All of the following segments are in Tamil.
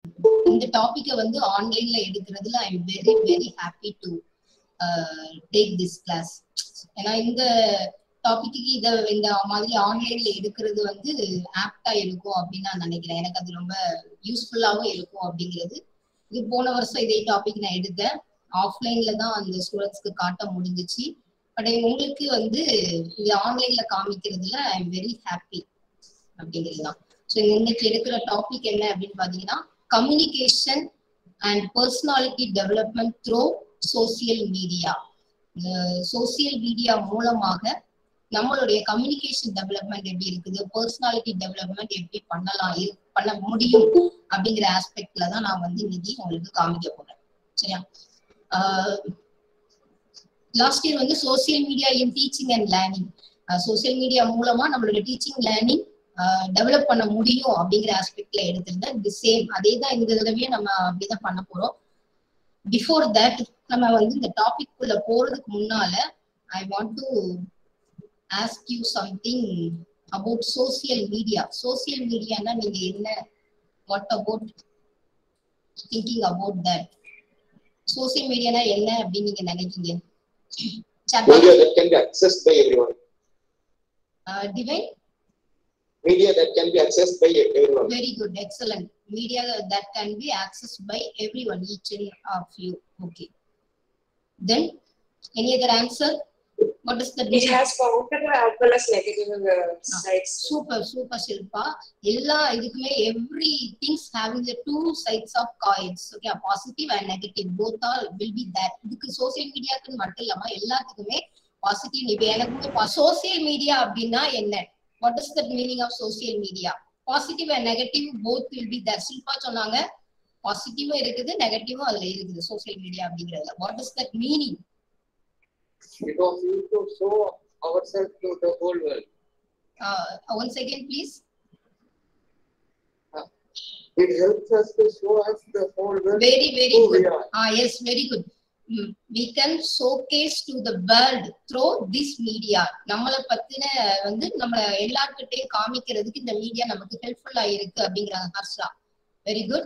இந்த டாபிக்கை வந்து ஆன்லைன்ல எடுக்கிறதுல I am very very happy to take this class. ஏன்னா இந்த டாபிக்கு இந்த மாதிரி ஆன்லைன்ல எடுக்கிறது வந்து ஆப்டா இருக்கும் அப்படின்னு நான் நினைக்கிறேன். எனக்கு அது ரொம்ப யூஸ்ஃபுல்லாவும் இருக்கும் அப்படிங்கிறது. இது போன வருஷம் இதே டாபிக் நான் எடுத்தேன். ஆஃப்லைன்ல தான் அந்த ஸ்டூடெண்ட்ஸ்க்கு காட்ட முடிஞ்சிச்சு. பட் உங்களுக்கு வந்து இது ஆன்லைன்ல காமிக்கிறதுல ஐ எம் வெரி ஹாப்பி அப்படிங்கிறது தான். ஸோ இன்னைக்கு எடுக்கிற டாபிக் என்ன அப்படின்னு பாத்தீங்கன்னா, communication and personality development through social media. Social media மூலமாக நம்மளுடைய கம்யூனிகேஷன் டெவலப்மெண்ட் எப்படி இருக்குது, பர்சனாலிட்டி டெவலப்மெண்ட் எப்படி பண்ண முடியும் அப்படிங்கிற ஆஸ்பெக்ட்ல தான் நான் வந்து இன்னைக்கு உங்களுக்கு காமிக்க போறேன். சரியா? லாஸ்ட் இயர் வந்து social media in teaching and learning, social media மூலமா நம்மளோட டீச்சிங் லேர்னிங் டெவலப் பண்ண முடியும் அப்படிங்கிற ஆஸ்பெக்ட்ல எடுத்திருந்தேன். தி சேம் அதே தான் இந்த தடவையும் நம்ம அப்படிதான் பண்ண போறோம். பிஃபோர் தட் நம்ம வந்து இந்த டாபிக் குள்ள போறதுக்கு முன்னால I want to ask you something about social media. Social media na neenga enna, what about thinking about that? Social media na enna appdi neenga nenaikinga? Media that can be accessed by everyone. Divine? Media that can be accessed by everyone. Very good, excellent. Media that can be accessed by everyone, each and of you. Okay. Then any other answer? What is the it has positive as well as negative sides. Super Shilpa. Ella idukume every things having the two sides of coins. Okay, positive and negative both are will be that. Idukku social media ku mattum illama ellathukkume positive ibe enakku social media abdina enna, what is the meaning of social media? Positive and negative both will be there. Shilpa சொன்னாங்க பாசிட்டிவும் இருக்குது நெகட்டிவும் அதுல இருக்குது சோசியல் மீடியா அப்படிங்கறதுல. What is that meaning? It was used to show ourselves to the whole world. Once again, please. It helps us to show us the whole world. Very good. Yes, very good. We can showcase to the world through this media. நம்மள பத்தின வந்து நம்ம எல்லார்கிட்டயே காமிக்கிறதுக்கு இந்த மீடியா நமக்கு ஹெல்ப்ஃபுல்லா இருக்கு அப்படிங்கறாங்க Harsha. Very good.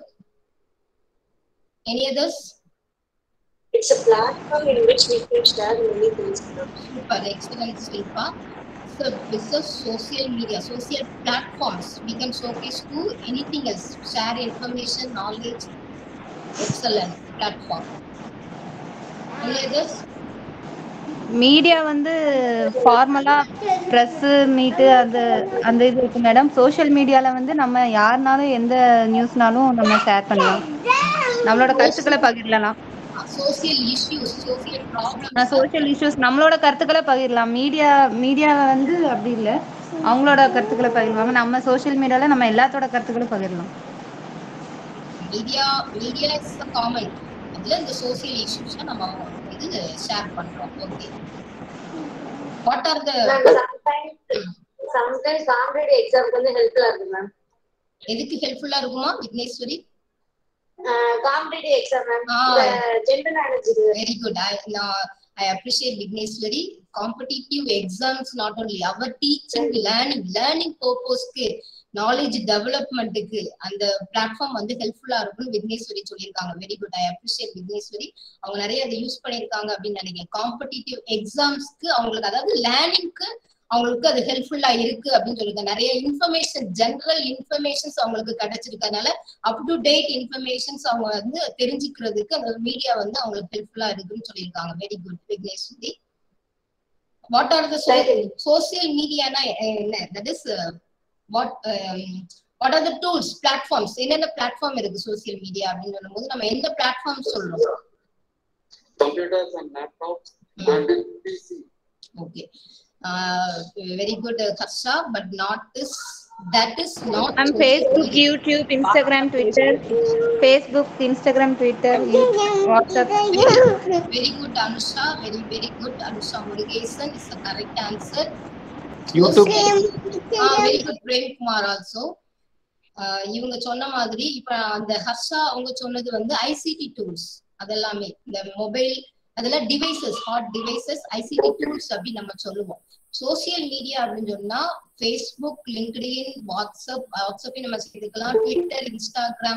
Any others? It's a platform in which we can share many things. Super, excellent, Shilpa. So this is social media, social platforms. We can showcase to anything else, share information, knowledge. Excellent platform. Any others? Media வந்து ஃபார்மலா ப்ரெஸ் மீட்டு அந்த இது இருக்கு மேடம். சோஷியல் மீடியால வந்து நம்ம யாருனாலும் எந்த நியூஸ்னாலும் நம்ம ஷேர் பண்ணலாம், நம்மளோட கருத்துக்களை பகிரலாம். Social issues, social problems, social issues நம்மளோட கருத்துக்களை பகிரலாம். மீடியா வந்து அப்படி இல்லை, அவங்களோட கருத்துக்களை பகிர்வாங்க. நம்ம சோஷியல் மீடியால நம்ம எல்லாத்தோட கருத்துக்களும் பகிரலாம். Media is common. அதுல இந்த சோசியல் இஷ்யூஸ் நம்ம வந்து ஷேர் பண்றோம். Okay, what are the sometimes competitive எக்ஸாம்க்கு வந்து ஹெல்ப்ஃபுல்லா இருக்கு மேம். எதுக்கு ஹெல்ப்ஃபுல்லா இருக்குமா Vigneshwari? Competitive exam ma'am, general knowledge. Very good. I appreciate Vigneshwari. Competitive exams not only our teaching, learning purpose க்கு, knowledge development க்கு அந்த பிளாட்ஃபார்ம் வந்து ஹெல்ப்ஃபுல்லா இருக்கும்னு விக்னேஸ்வரி சொல்லியிருக்காங்க. Very good, I appreciate Vigneswari. அவங்க நிறைய அதை யூஸ் பண்ணியிருக்காங்க அப்படின்னு நினைக்கிறேன். காம்படிட்டிவ் எக்ஸாம்ஸ்க்கு அவங்களுக்கு, அதாவது லேர்னிங்க்கு அவங்களுக்கு அது ஹெல்ப்ஃபுல்லா இருக்கு அப்படின்னு சொல்லியிருக்காங்க. நிறைய இன்ஃபர்மேஷன், ஜெனரல் இன்ஃபர்மேஷன்ஸ் அவங்களுக்கு கிடைச்சிருக்கனால அப் டு டேட் இன்ஃபர்மேஷன்ஸ் அவங்க வந்து தெரிஞ்சுக்கிறதுக்கு அந்த மீடியா வந்து அவங்களுக்கு ஹெல்ப்ஃபுல்லா இருக்குன்னு சொல்லியிருக்காங்க. Very good Vigneswari. What are the social மீடியானா என்ன? That is what are the tools, platforms. என்னென்ன பிளாட்ஃபார்ம் இருக்கு சோசியல் மீடியா அப்படின்னு சொல்லும்போது நம்ம எந்த பிளாட்ஃபார்ம் சொல்றோம்? Computers and laptops and PC. Okay. Very good, Harsha, but that is not I'm Facebook, YouTube, Instagram, Twitter, Facebook, Instagram, Twitter, WhatsApp. Very good, Anusha. Very good. Anusha Murugesan is the correct answer. YouTube. Very good, Prem Kumar also. இவங்க சொன்ன மாதிரி இப்ப அந்த ஹர்ஷா அவங்க சொன்னது வந்து ஐசிடி டூல்ஸ், அதெல்லாமே இந்த மொபைல், அதெல்லாம் devices, hard devices, ICT tools அப்படின்னு நம்ம சொல்லுவோம். சோசியல் மீடியா அப்படின்னு சொன்னா ஃபேஸ்புக், லிங்க்டின், வாட்ஸ்அப் நம்ம சேர்த்துக்கலாம், ட்விட்டர், இன்ஸ்டாகிராம்,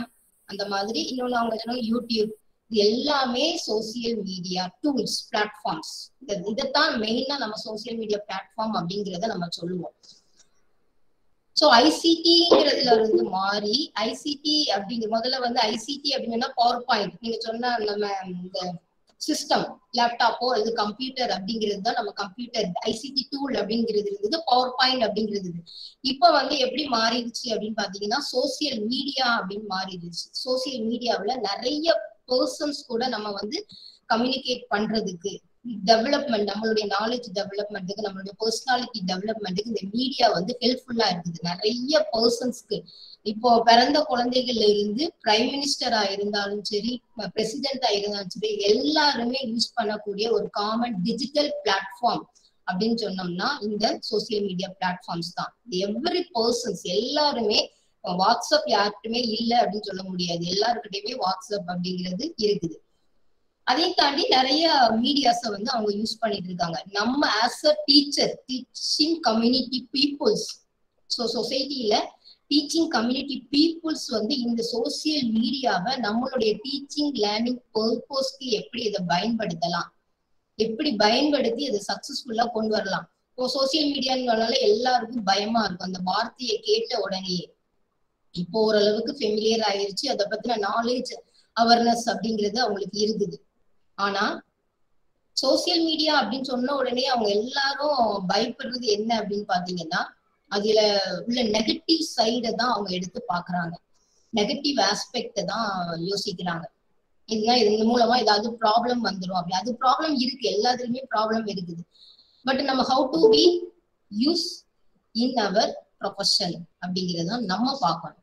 அந்த மாதிரி இன்னொன்னு அவங்க சொன்னாங்க யூடியூப், இது எல்லாமே சோசியல் மீடியா டூல்ஸ், பிளாட்ஃபார்ம்ஸ். இதைத்தான் மெயினா நம்ம சோசியல் மீடியா பிளாட்ஃபார்ம் அப்படிங்கிறத நம்ம சொல்லுவோம். சோ ஐசிடிங்கிறதுல இருந்து மாறி ஐசிடி அப்படிங்கிற முதல்ல வந்து ஐசிடி அப்படின்னா பவர் பாயிண்ட், நீங்க சொன்ன நம்ம இந்த சிஸ்டம் லேப்டாப்போ அல்லது கம்ப்யூட்டர் அப்படிங்கிறது தான் நம்ம கம்ப்யூட்டர் ஐசிடி டூல் அப்படிங்கிறது இருந்தது, பவர் பாயிண்ட் அப்படிங்கிறது. இப்ப வந்து எப்படி மாறிடுச்சு அப்படின்னு பாத்தீங்கன்னா சோசியல் மீடியா அப்படின்னு மாறிடுச்சு. சோசியல் மீடியாவுல நிறைய பர்சன்ஸ் கூட நம்ம வந்து கம்யூனிகேட் பண்றதுக்கு, டெவலப்மெண்ட், நம்மளுடைய நாலேஜ் டெவலப்மெண்ட்டுக்கு, நம்மளுடைய பர்சனாலிட்டி டெவலப்மெண்ட்டுக்கு இந்த மீடியா வந்து ஹெல்ப்ஃபுல்லா இருக்குது நிறைய பர்சன்ஸ்க்கு. இப்போ பிறந்த குழந்தைகள்ல இருந்து பிரைம் மினிஸ்டரா இருந்தாலும் சரி, பிரசிடென்டா இருந்தாலும் சரி, எல்லாருமே யூஸ் பண்ணக்கூடிய ஒரு காமன் டிஜிட்டல் பிளாட்ஃபார்ம் அப்படின்னு சொன்னோம்னா இந்த சோசியல் மீடியா பிளாட்ஃபார்ம்ஸ் தான். எவ்ரி பர்சன்ஸ் எல்லாருமே, வாட்ஸ்அப் யாருக்குமே இல்லை அப்படின்னு சொல்ல முடியாது, எல்லாருக்கிட்டையுமே வாட்ஸ்அப் அப்படிங்கிறது இருக்குது. அதை தாண்டி நிறைய மீடியாஸை வந்து அவங்க யூஸ் பண்ணிட்டு இருக்காங்க. நம்ம as a teacher, teaching community peoples, so சொசைட்டில டீச்சிங் கம்யூனிட்டி பீப்புள்ஸ் வந்து இந்த சோசியல் மீடியாவை நம்மளுடைய டீச்சிங் லேர்னிங் பர்பஸ்க்கு எப்படி இதை பயன்படுத்தலாம், எப்படி பயன்படுத்தி அதை சக்சஸ்ஃபுல்லா கொண்டு வரலாம். இப்போ சோசியல் மீடியானால எல்லாருக்கும் பயமா இருக்கும். அந்த வார்த்தையை கேட்ட உடனேயே இப்போ ஓரளவுக்கு ஃபெமிலியர் ஆயிருச்சு, அதை பத்தின நாலேஜ் அவேர்னஸ் அப்படிங்கிறது அவங்களுக்கு இருக்குது. ஆனா சோசியல் மீடியா அப்படின்னு சொன்ன உடனே அவங்க எல்லாரும் பயப்படுறது என்ன அப்படின்னு பாத்தீங்கன்னா அதுல உள்ள நெகட்டிவ் சைடை தான் அவங்க எடுத்து பாக்குறாங்க, நெகட்டிவ் ஆஸ்பெக்ட தான் யோசிக்கிறாங்க. இதுதான் இது மூலமா ஏதாவது ப்ராப்ளம் வந்துடும் அப்படி. அது ப்ராப்ளம் இருக்கு, எல்லாத்துலயுமே ப்ராப்ளம் இருக்குது. பட் நம்ம how to be use in our profession அப்படிங்கிறத நம்ம பார்க்கணும்.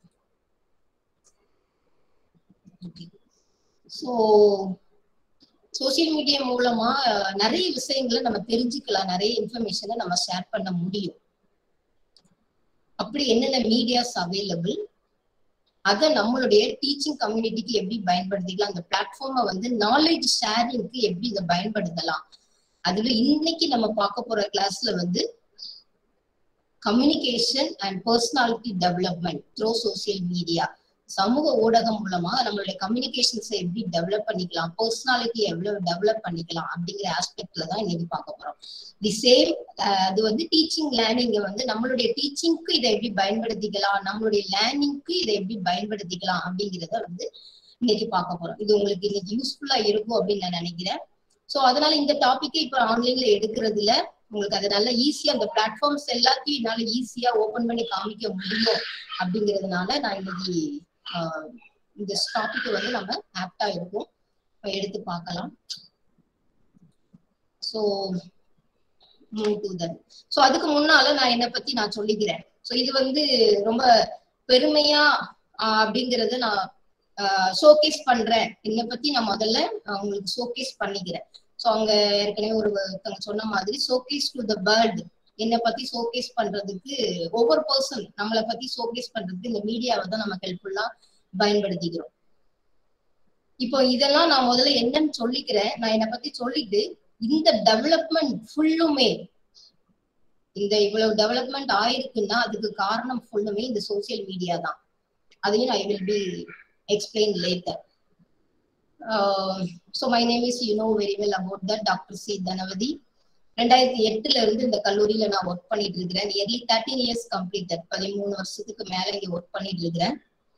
ஸோ சோசியல் மீடியா மூலமா நிறைய விஷயங்களை நம்ம தெரிஞ்சுக்கலாம், நிறைய இன்ஃபர்மேஷனை நம்ம ஷேர் பண்ண முடியும். அப்படி என்னென்ன மீடியாஸ் அவைலபிள், அதை நம்மளுடைய டீச்சிங் கம்யூனிட்டிக்கு எப்படி பயன்படுத்திக்கலாம், அந்த பிளாட்ஃபார்மை வந்து நாலேஜ் ஷேரிங்க்கு எப்படி இதை பயன்படுத்தலாம். அதுல இன்னைக்கு நம்ம பார்க்க போற கிளாஸ்ல வந்து communication and personality development through social media, சமூக ஊடகம் மூலமா நம்மளுடைய கம்யூனிகேஷன்ஸை எப்படி டெவலப் பண்ணிக்கலாம், பர்சனாலிட்டியை எவ்வளவு டெவலப் பண்ணிக்கலாம் அப்படிங்கிற ஆஸ்பெக்ட்ல தான் இன்னைக்கு பார்க்க போறோம். தி சேம் அது வந்து டீச்சிங் லேர்னிங்க வந்து நம்மளுடைய டீச்சிங்க்கு இதை எப்படி பயன்படுத்திக்கலாம், நம்மளுடைய லேர்னிங்க்கு இதை எப்படி பயன்படுத்திக்கலாம் அப்படிங்கிறத வந்து இன்னைக்கு பார்க்க போறோம். இது உங்களுக்கு இன்னைக்கு யூஸ்ஃபுல்லா இருக்கும் அப்படின்னு நான் நினைக்கிறேன். ஸோ அதனால இந்த டாபிக்கை இப்போ ஆன்லைன்ல எடுக்கிறதுல உங்களுக்கு அது நல்லா ஈஸியா, அந்த பிளாட்ஃபார்ம்ஸ் எல்லாத்தையும் என்னால ஈஸியா ஓபன் பண்ணி காமிக்க முடியும் அப்படிங்கிறதுனால நான் இன்னைக்கு இந்த டாபிக் வந்து நம்ம ஆப்டா இருக்கும், எடுத்து பார்க்கலாம். ஸோ ஸோ அதுக்கு முன்னால நான் என்னை பத்தி நான் சொல்லிக்கிறேன். ஸோ இது வந்து ரொம்ப பெருமையா அப்படிங்கறத நான் ஷோகேஸ் பண்றேன். என்னை பத்தி நான் முதல்ல உங்களுக்கு ஷோகேஸ் பண்ணிக்கிறேன். ஸோ அவங்க ஏற்கனவே ஒருத்தவங்க சொன்ன மாதிரி ஷோகேஸ் டு த வேர்ல்ட், என்னை பத்தி ஷோகேஸ் பண்றதுக்கு ஒவ்வொரு பர்சன் நம்மளை பத்தி ஷோகேஸ் பண்றதுக்கு இந்த மீடியாவை தான் நம்ம ஹெல்ப்ஃபுல்லா பயன்படுத்திக்கிறோம். இப்போ இதெல்லாம் நான் முதல்ல என்னன்னு சொல்லிக்கிறேன். நான் என்னை பத்தி சொல்லிட்டு இந்த டெவலப்மெண்ட் ஃபுல்லுமே, இந்த இவ்வளவு டெவலப்மெண்ட் ஆயிருக்குன்னா அதுக்கு காரணம் ஃபுல்லுமே இந்த சோசியல் மீடியா தான். அதையும் I will be explain later. So my name is, you know very well about that, Dr. C. Dhanavadi. 2008 இருந்து இந்த கல்லூரியில நான் ஒர்க் பண்ணிட்டு இருக்கிறேன். நியர்லி 13 years completed, 13 வருஷத்துக்கு மேல இங்க ஒர்க் பண்ணிட்டு இருக்கிறேன்.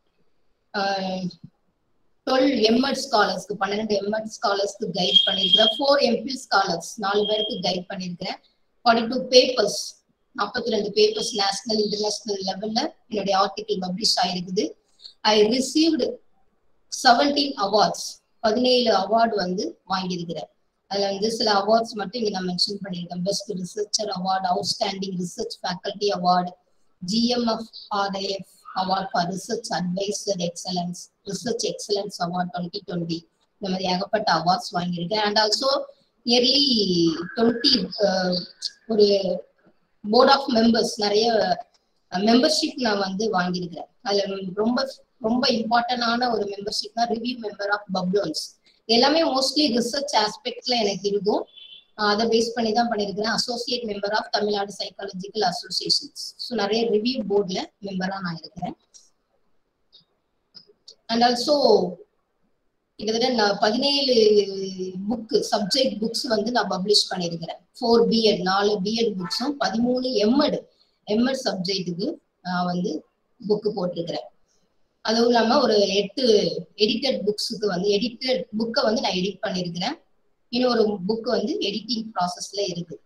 12 எம்எட் ஸ்காலர்ஸ்க்கு, 12 எம்எட் ஸ்காலர்ஸ்க்கு கைட் பண்ணிருக்கிறேன். 4 எம்பில் ஸ்காலர்ஸ், 4 பேருக்கு கைட் பண்ணிருக்கிறேன். 42 பேப்பர்ஸ், 42 பேப்பர்ஸ் நேஷனல் இன்டர்நேஷனல் லெவல்ல என்னுடைய ஆர்டிகிள் பப்ளிஷ் ஆயிருக்குது. ஐ ரிசீவ்டு 17 அவார்ட்ஸ், 17 அவார்டு வந்து வாங்கியிருக்கிறேன். அதுல வந்து சில அவார்ட்ஸ் மட்டும் இங்க நான் மென்ஷன் பண்ணியிருக்கேன். Best researcher award, outstanding research faculty award, GMFRIF award for research advisor excellence, research excellence award 2020, இந்த மாதிரி ஏகப்பட்ட அவார்ட்ஸ் வாங்கியிருக்கேன். அண்ட் ஆல்சோ நியர்லி 20 ஒரு போர்ட் ஆஃப் மெம்பர்ஸ், நிறைய மெம்பர்ஷிப் நான் வந்து வாங்கியிருக்கிறேன். அதுல ரொம்ப ரொம்ப இம்பார்ட்டன்டான ஒரு மெம்பர்ஷிப்னா ரிவ்யூ மெம்பர் ஆஃப் பப்ளோன்ஸ். எல்லாமே மோஸ்ட்லி ரிசர்ச் ஆஸ்பெக்ட்ல எனக்கு இருக்கும், அதை பேஸ் பண்ணி தான் பண்ணியிருக்கிறேன். Associate member of Tamil Nadu psychological associations. So நிறைய ரிவ்யூ போர்ட்ல மெம்பரா நான் இருக்கிறேன். அண்ட் ஆல்சோ கிட்டத்தட்ட 17 புக்கு சப்ஜெக்ட் புக்ஸ் வந்து நான் பப்ளிஷ் பண்ணியிருக்கிறேன். 4 பிஎட் 4 பிஎட் புக்ஸும் 13 எம்எட் சப்ஜெக்ட்டுக்கு நான் வந்து புக்கு போட்டிருக்கிறேன். அதுவும் இல்லாம ஒரு 8 எடிட்டட் புக்ஸுக்கு வந்து எடிட்டட் புக்கை வந்து நான் எடிட் பண்ணியிருக்கிறேன். இன்னும் ஒரு புக் வந்து எடிட்டிங் ப்ராசஸ்ல இருக்கு.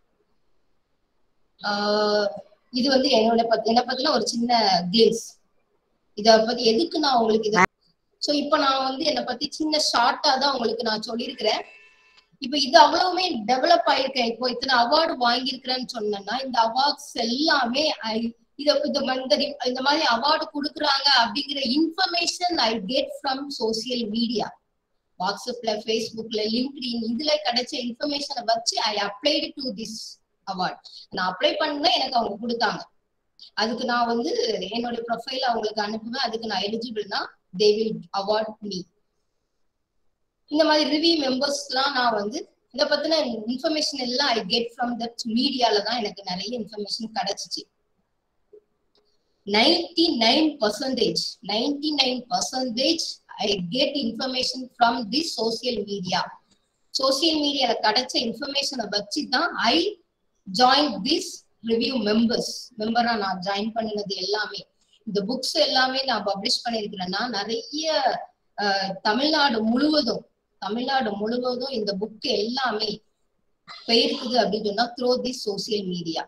இது வந்து என்னை பத்தின ஒரு சின்ன கிளிம்ஸ். இத பத்தி எதுக்கு நான் உங்களுக்கு இது சோ இப்ப நான் வந்து என்னை பத்தி சின்ன ஷார்ட்டா தான் உங்களுக்கு நான் சொல்லியிருக்கிறேன். இப்ப இது அவ்வளவுமே டெவலப் ஆயிருக்கேன். இப்போ இத்தனை அவார்டு வாங்கியிருக்கிறேன்னு சொன்னேன்னா இந்த அவார்ட்ஸ் எல்லாமே இந்த மாதிரி அவார்டு கொடுக்குறாங்க அப்படிங்கிற information I get from social media. வாட்ஸ்அப்ல, ஃபேஸ்புக்ல, லிங்க்டின் இதுல கிடைச்ச இன்ஃபர்மேஷனை வச்சு I applied to this award. நான் அப்ளை பண்ணா எனக்கு அவங்க கொடுத்தாங்க. அதுக்கு நான் வந்து என்னோட ப்ரொஃபைல் அவங்களுக்கு அனுப்புவேன். அதுக்கு நான் எலிஜிபிள்னா they will award me. இந்த மாதிரி ரிவ்யூ மெம்பர்ஸ்லாம் நான் வந்து இதை பத்தின இன்ஃபர்மேஷன் எல்லாம் ஐ கெட் ஃப்ரம் தட் மீடியால தான் எனக்கு நிறைய இன்ஃபர்மேஷன் கிடைச்சிச்சு. 99% I get information from this social media. Social மீடியால கிடைச்ச இன்ஃபர்மேஷனை வச்சு தான் ஐ ஜாயின் திஸ் ரிவ்யூ மெம்பரா நான் ஜாயின் பண்ணினது எல்லாமே. இந்த புக்ஸ் எல்லாமே நான் பப்ளிஷ் பண்ணிருக்கிறேன்னா நிறைய தமிழ்நாடு முழுவதும் இந்த புக் எல்லாமே போயிருக்குது அப்படின்னு சொன்னா through this social media.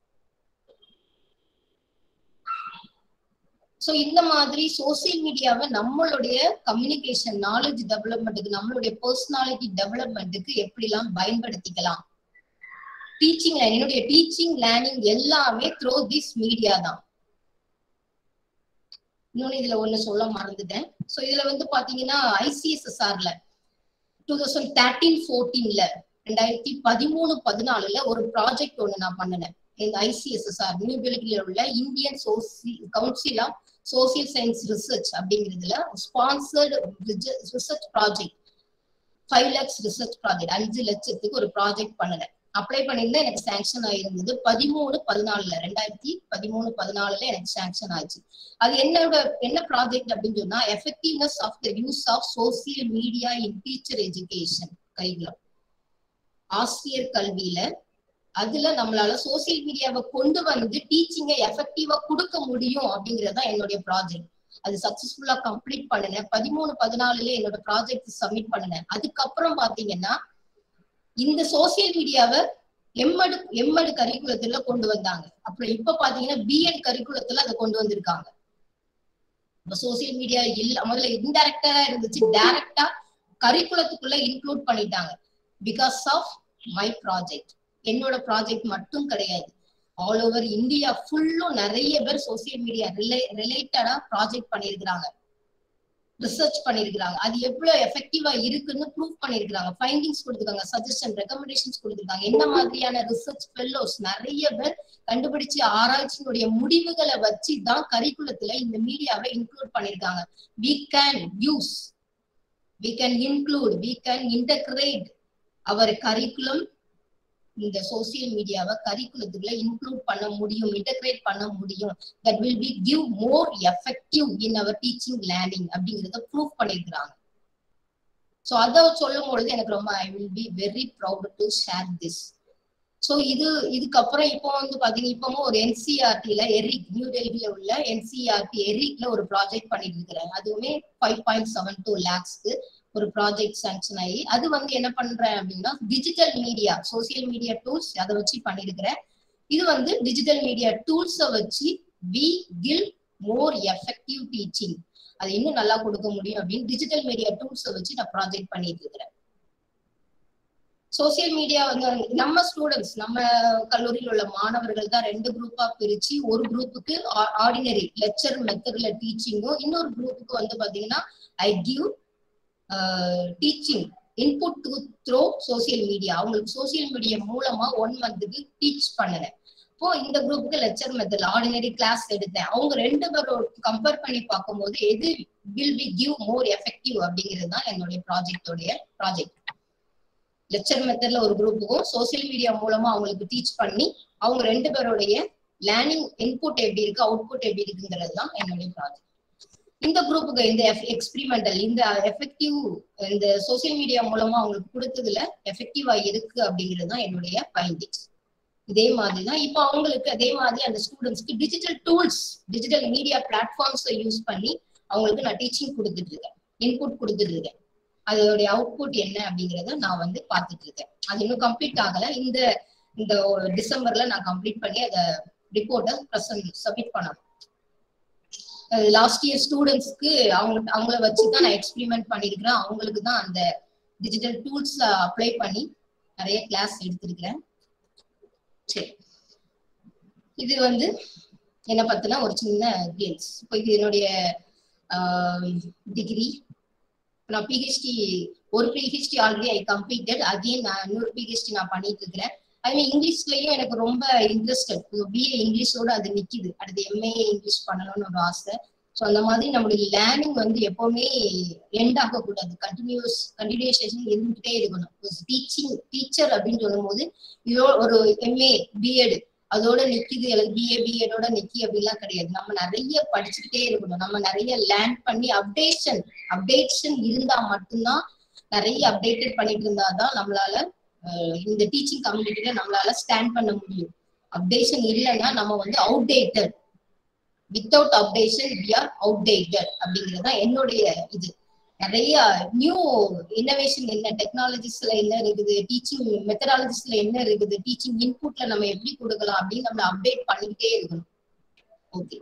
So இந்த மாதிரி சோசியல் மீடியாவை நம்மளுடைய கம்யூனிகேஷன், நாலேஜ் டெவலப்மெண்ட்டுக்கு, நம்மளுடைய பர்சனாலிட்டி டெவலப்மெண்ட்டுக்கு எப்படிலாம் பயன்படுத்திக்கலாம். டீச்சிங் லைன், என்னுடைய டீச்சிங் லேர்னிங் எல்லாமே த்ரூ திஸ் மீடியா தான். இன்னொன்னு இதுல ஒண்ணு சொல்ல மறந்துட்டேன். சோ இதுல வந்து பாத்தீங்கன்னா ICSSRல 2013-14ல 2013-14ல ஒரு ப்ராஜெக்ட் ஒண்ணு நான் பண்ணினேன். இந்த ICSSR நியூ டெல்லியில உள்ள Indian council of social science research அப்படிங்கிறதுல sponsored research project 5 lakhs research project 5 லட்சத்துக்கு ஒரு ப்ராஜெக்ட் பண்ணினேன். அப்ளை பண்ணியிருந்தா எனக்கு சாங்ஷன் ஆயிருந்தது 2013-14ல எனக்கு சாங்ஷன் ஆயிடுச்சு. அது என்ன ப்ராஜெக்ட் அப்படின்னு சொன்னா effectiveness of the use of social media in teacher education curriculum. ஆசிரியர் கல்வியில அதுல நம்மளால சோசியல் மீடியாவை கொண்டு வந்து டீச்சிங்கை எஃபெக்டிவா கொடுக்க முடியும் அப்படிங்கறதுதான் என்னுடைய ப்ராஜெக்ட். அது சக்சஸ்ஃபுல்லா கம்ப்ளீட் பண்ணினேன். 13-14ல என்னோட ப்ராஜெக்ட் சப்மிட் பண்ணினேன். அதுக்கப்புறம் பாத்தீங்கன்னா இந்த சோசியல் மீடியாவை எம்எட் கரிக்குலத்துல கொண்டு வந்தாங்க. அப்புறம் இப்ப பாத்தீங்கன்னா பிஎட் கரிக்குலத்துல அதை கொண்டு வந்திருக்காங்க. இப்ப சோசியல் மீடியா இல்ல, முதல்ல இன்டைரக்டா இருந்துச்சு, டைரக்டா கரிக்குலத்துக்குள்ள இன்க்ளூட் பண்ணிட்டாங்க. Because of my project. என்னோட ப்ராஜெக்ட் மட்டும் கிடையாது, ஆல் ஓவர் இந்தியா ஃபுல்லும் நிறைய பேர் சோசியல் மீடியா ரிலேட்டடா ப்ராஜெக்ட் பண்ணிருக்கிறாங்க, ரிசர்ச் பண்ணிருக்காங்க. அது எவ்வளவு எஃபெக்டிவா இருக்குன்னு ப்ரூவ் பண்ணிருக்காங்க, ஃபைண்டிங்ஸ் கொடுத்துருக்காங்க, சஜஷன் ரெக்கமெண்டேஷன்ஸ் கொடுத்துருக்காங்க. என்ன மாதிரியான ரிசர்ச் ஃபெல்லோஸ் நிறைய பேர் கண்டுபிடிச்சு ஆராய்ச்சியினுடைய முடிவுகளை வச்சு தான் கரிக்குலத்துல இந்த மீடியாவை இன்க்ளூட் பண்ணிருக்காங்க. we can use, we can include, we can integrate our curriculum. இந்த சோசியல் மீடியாவை கரிக்குலத்துக்குள்ள இன்க்ளூட் பண்ண முடியும், இன்டகிரேட் பண்ண முடியும். that will be give more effective in our teaching learning அப்படிங்கறத ப்ரூவ் பண்ணிருக்காங்க. சோ அத சொல்லும் பொழுது எனக்கு ரொம்ப I will be very proud to share this. So இதுக்கப்புறம் இப்போ வந்து பாத்தீங்கன்னா இப்பவும் ஒரு NCERTல எரிக் நியூ டெல்லியில உள்ள NCERT எரிக்ல ஒரு ப்ராஜெக்ட் பண்ணிட்டு இருக்கிறேன். அதுவுமே 5.72 lakhsக்கு ஒரு ப்ராஜெக்ட் சாங்ஷன் ஆகி அது வந்து என்ன பண்றேன் அப்படின்னா digital media, social media tools அதை வச்சு பண்ணிருக்கிறேன். இது வந்து டிஜிட்டல் மீடியா டூல்ஸை வச்சு we give more effective teaching, அது இன்னும் நல்லா கொடுக்க முடியும் அப்படின்னு டிஜிட்டல் மீடியா டூல்ஸை வச்சு நான் ப்ராஜெக்ட் பண்ணிட்டு இருக்கிறேன். சோசியல் மீடியா வந்து நம்ம ஸ்டூடெண்ட்ஸ், நம்ம கல்லூரியில் உள்ள மாணவர்கள் தான் 2 குரூப்பா பிரிச்சு, ஒரு குரூப்புக்கு ஆர்டினரி லெக்சர் மெத்தட்ல டீச்சிங்கும், இன்னொரு குரூப்புக்கு வந்து பாத்தீங்கன்னா I give teaching input through social media. அவங்களுக்கு சோசியல் மீடியா மூலமா 1 monthக்கு டீச் பண்ணினேன். இப்போ இந்த குரூப்புக்கு லெக்சர் மெத்தட் ஆர்டினரி கிளாஸ் எடுத்தேன். அவங்க 2 பேரும் கம்பேர் பண்ணி பார்க்கும்போது எது will be give more effective அப்படிங்கிறது தான் என்னுடைய ப்ராஜெக்ட். லெக்சர் மெத்தட்ல ஒரு குரூப்புக்கும் சோசியல் மீடியா மூலமா அவங்களுக்கு டீச் பண்ணி அவங்க 2 பேருடைய லேர்னிங் இன்புட் எப்படி இருக்கு, அவுட்புட் எப்படி இருக்குங்கிறது தான் என்னுடைய ப்ராஜெக்ட். இந்த குரூப்புக்கு இந்த எக்ஸ்பிரிமெண்டல் இந்த எஃபெக்டிவ் இந்த சோசியல் மீடியா மூலமா அவங்களுக்கு கொடுத்ததுல எஃபெக்டிவா இருக்கு அப்படிங்கிறது தான் என்னுடைய ஃபைண்டிங்ஸ். இதே மாதிரிதான் இப்போ அவங்களுக்கு அதே மாதிரி அந்த ஸ்டூடெண்ட்ஸ்க்கு டிஜிட்டல் டூல்ஸ் டிஜிட்டல் மீடியா பிளாட்ஃபார்ம்ஸை யூஸ் பண்ணி அவங்களுக்கு நான் டீச்சிங் கொடுத்துட்டு இருக்கேன், இன்புட் கொடுத்துட்டு இருக்கேன். அதோடைய அவுட்புட் என்ன அப்படிங்கிறத நான் வந்து பார்த்துட்டு இருக்கேன். அது இன்னும் கம்ப்ளீட் ஆகல. இந்த இந்த டிசம்பர்ல நான் கம்ப்ளீட் பண்ணி அதை ரிப்போர்ட்டை சப்மிட் பண்ணணும். லாஸ்ட் இயர் ஸ்டூடெண்ட்ஸ்க்கு அவங்கள வச்சுதான் நான் எக்ஸ்பிரிமெண்ட் பண்ணிருக்கிறேன். அவங்களுக்கு தான் அந்த டிஜிட்டல் டூல்ஸ் அப்ளை பண்ணி நிறைய கிளாஸ் எடுத்திருக்கிறேன். சரி, இது வந்து என்ன பத்தின ஒரு சின்ன கிளிம்ஸ். இப்போ இது என்னுடைய டிகிரி. நான் பிஹெச்டி ஒரு PhD already I completed. Again நான் இன்னொரு பிஹெச்டி நான் பண்ணிட்டு இருக்கிறேன். அதுவே இங்கிலீஷ்லயும் எனக்கு ரொம்ப இன்ட்ரெஸ்டட். பிஏ இங்கிலீஷோட அது நிக்குது. அடுத்து எம்ஏ இங்கிலீஷ் பண்ணணும்னு ஒரு ஆசை. ஸோ அந்த மாதிரி நம்மளுடைய லேர்னிங் வந்து எப்பவுமே எண்ட் ஆகக்கூடாது, கண்டினியூஷன் இருந்துகிட்டே இருக்கணும். டீச்சர் அப்படின்னு சொல்லும் போது இதோ ஒரு எம்ஏ பிஎட் அதோட நிக்குது, அல்லது பிஏ பிஎடோட நிக்கி அப்படிலாம் கிடையாது. நம்ம நிறைய படிச்சுக்கிட்டே இருக்கணும். நம்ம நிறைய லேர்ன் பண்ணி அப்டேஷன் இருந்தா மட்டும்தான், நிறைய அப்டேட்டட் பண்ணிட்டு இருந்தாதான் நம்மளால இந்த டீச்சிங் கம்யூனிட்டியில நம்மளால ஸ்டாண்ட் பண்ண முடியும். அப்டேஷன் இல்லைன்னா நம்ம வந்து outdated. Without updation we are outdated அப்படிங்கிறதுதான் என்னுடைய இது. நிறைய நியூ இன்னோவேஷன் என்ன, டெக்னாலஜிஸ்ல என்ன இருக்குது, டீச்சிங் மெத்தடாலஜிஸ்ல என்ன இருக்குது, டீச்சிங் இன்புட்ல நம்ம எப்படி கொடுக்கலாம் அப்படின்னு நம்ம அப்டேட் பண்ணிக்கிட்டே இருக்கணும். ஓகே,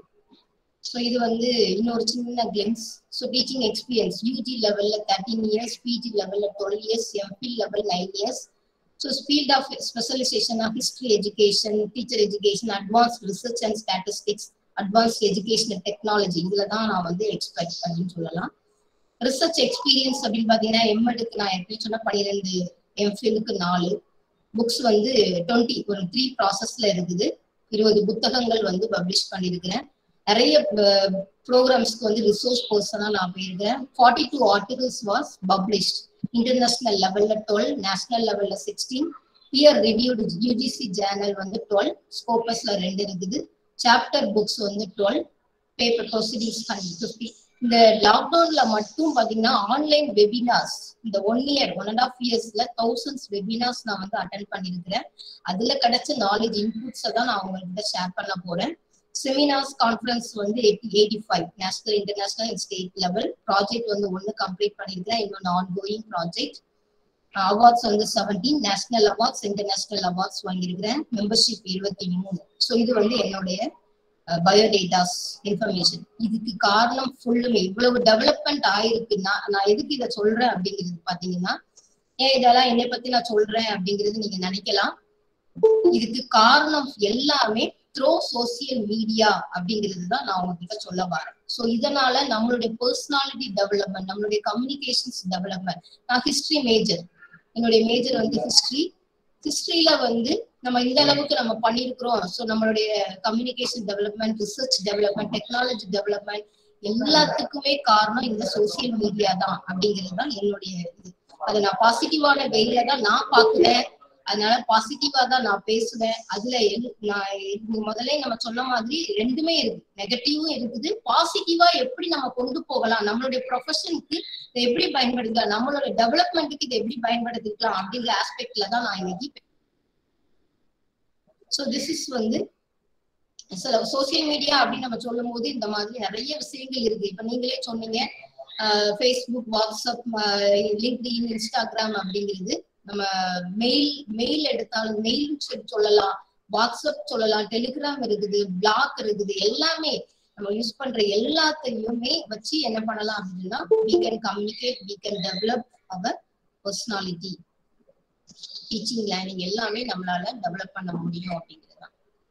ஸோ இது வந்து இன்னொரு சின்ன glimpse. So teaching experience UG லெவல்ல 13 years, பிஜி லெவல்ல 12 years, MPhil level 9 years. So field of specialization of history education, teacher education, advanced research and statistics, advanced educational technology. இதுல தான் நான் வந்து எக்ஸ்பெக்ட் பண்ணின்னு சொல்லலாம். ரிசர்ச் எக்ஸ்பீரியன்ஸ் அப்படின்னு பாத்தீங்கன்னா எம்எடுக்கு நான் எப்படி சொன்னா 12, எம்ஃபிலுக்கு 4, புக்ஸ் வந்து 20 ஒரு 3 ப்ராசஸ்ல இருக்குது. 20 புத்தகங்கள் வந்து பப்ளிஷ் பண்ணியிருக்கிறேன். நிறைய ப்ரோக்ராம்ஸ்க்கு வந்து ரிசோர்ஸ் பர்சனா நான் போயிருக்கேன். 42 articles was published. இன்டர்நேஷனல் லெவல்ல 12, நேஷனல் லெவல்ல 16, பியர் ரிவ்யூடு யூஜிசி ஜேர்னல் வந்து 12, ஸ்கோபஸ்ல 2 இருக்குது. சாப்டர் புக்ஸ் வந்து 12, பேப்பர் ப்ரொசீடிங்ஸ் 150. இந்த லாக்டவுன்ல மட்டும் பாத்தீங்கன்னா ஆன்லைன் வெபினார்ஸ் இந்த 1.5 yearsல thousands வெபினார்ஸ் நான் வந்து அட்டென்ட் பண்ணிருக்கிறேன். அதுல கிடைச்ச நாலேஜ் இன்புட்ஸை தான் நான் உங்ககிட்ட ஷேர் பண்ண போறேன். செமினார்ஸ் கான்ஃபரன்ஸ் வந்து 85, national international state level. Project வந்து 1 கம்ப்ளீட் பண்ணிருக்கிறேன், இன்னொன்று ஆன்கோயிங் ப்ராஜெக்ட். அவார்ட்ஸ் வந்து 17, நேஷனல் அவார்ட்ஸ், இன்டர்நேஷனல் அவார்ட்ஸ் வாங்கியிருக்கிறேன். மெம்பர்ஷிப் 23. ஸோ இது வந்து என்னுடைய பயோடேட்டாஸ் இன்ஃபர்மேஷன். இதுக்கு காரணம் ஃபுல்லுமே இவ்வளவு டெவலப்மெண்ட் ஆயிருக்குன்னா நான் எதுக்கு இதை சொல்றேன் அப்படிங்கிறது பாத்தீங்கன்னா, இதெல்லாம் என்னை பத்தி நான் சொல்றேன் அப்படிங்கிறது நீங்க நினைக்கலாம். இதுக்கு காரணம் எல்லாமே த்ரோ சோசியல் மீடியா அப்படிங்கிறது தான் நான் உங்ககிட்ட சொல்ல வரேன். ஸோ இதனால நம்மளுடைய பர்சனாலிட்டி டெவலப்மெண்ட், நம்மளுடைய கம்யூனிகேஷன்ஸ் டெவலப்மெண்ட். நான் ஹிஸ்டரி மேஜர், என்னுடைய மேஜர் வந்து ஹிஸ்டரியில வந்து நம்ம இந்த அளவுக்கு நம்ம பண்ணிருக்கிறோம். ஸோ நம்மளுடைய communication development, research development, technology development எல்லாத்துக்குமே காரணம் இந்த சோசியல் மீடியா தான் அப்படிங்கிறது தான் என்னுடைய இது. அதை நான் பாசிட்டிவான வேல தான் நான் பாக்குறேன். அதனால பாசிட்டிவா தான் நான் பேசுவேன். அதுல நான் முதல்ல நம்ம சொன்ன மாதிரி ரெண்டுமே இருக்கு, நெகட்டிவும் இருக்குது. பாசிட்டிவா எப்படி நம்ம கொண்டு போகலாம், நம்மளுடைய ப்ரொஃபஷனுக்கு இதை எப்படி பயன்படுத்தலாம், நம்மளோட டெவலப்மெண்ட்டுக்கு இதை எப்படி பயன்படுத்திக்கலாம் அப்படிங்கிற ஆஸ்பெக்ட்ல தான் நான் இன்னைக்கு. ஸோ திஸ் இஸ் வந்து சோசியல் மீடியா அப்படின்னு நம்ம சொல்லும் போது இந்த மாதிரி நிறைய விஷயங்கள் இருக்கு. இப்ப நீங்களே சொன்னீங்க ஃபேஸ்புக், வாட்ஸ்அப், லிங்க்டின், இன்ஸ்டாகிராம் அப்படிங்கிறது. நம்ம மெயில் எடுத்தாலும் மெயில் சொல்லலாம், வாட்ஸ்அப் சொல்லலாம், டெலிகிராம் இருக்குது, பிளாக் இருக்குது. எல்லாமே நம்ம யூஸ் பண்ற எல்லாத்தையுமே வச்சு என்ன பண்ணலாம் அப்படின்னா we can communicate, we can develop our personality. Teaching, learning எல்லாமே நம்மளால டெவலப் பண்ண முடியும் அப்படிங்கிறது.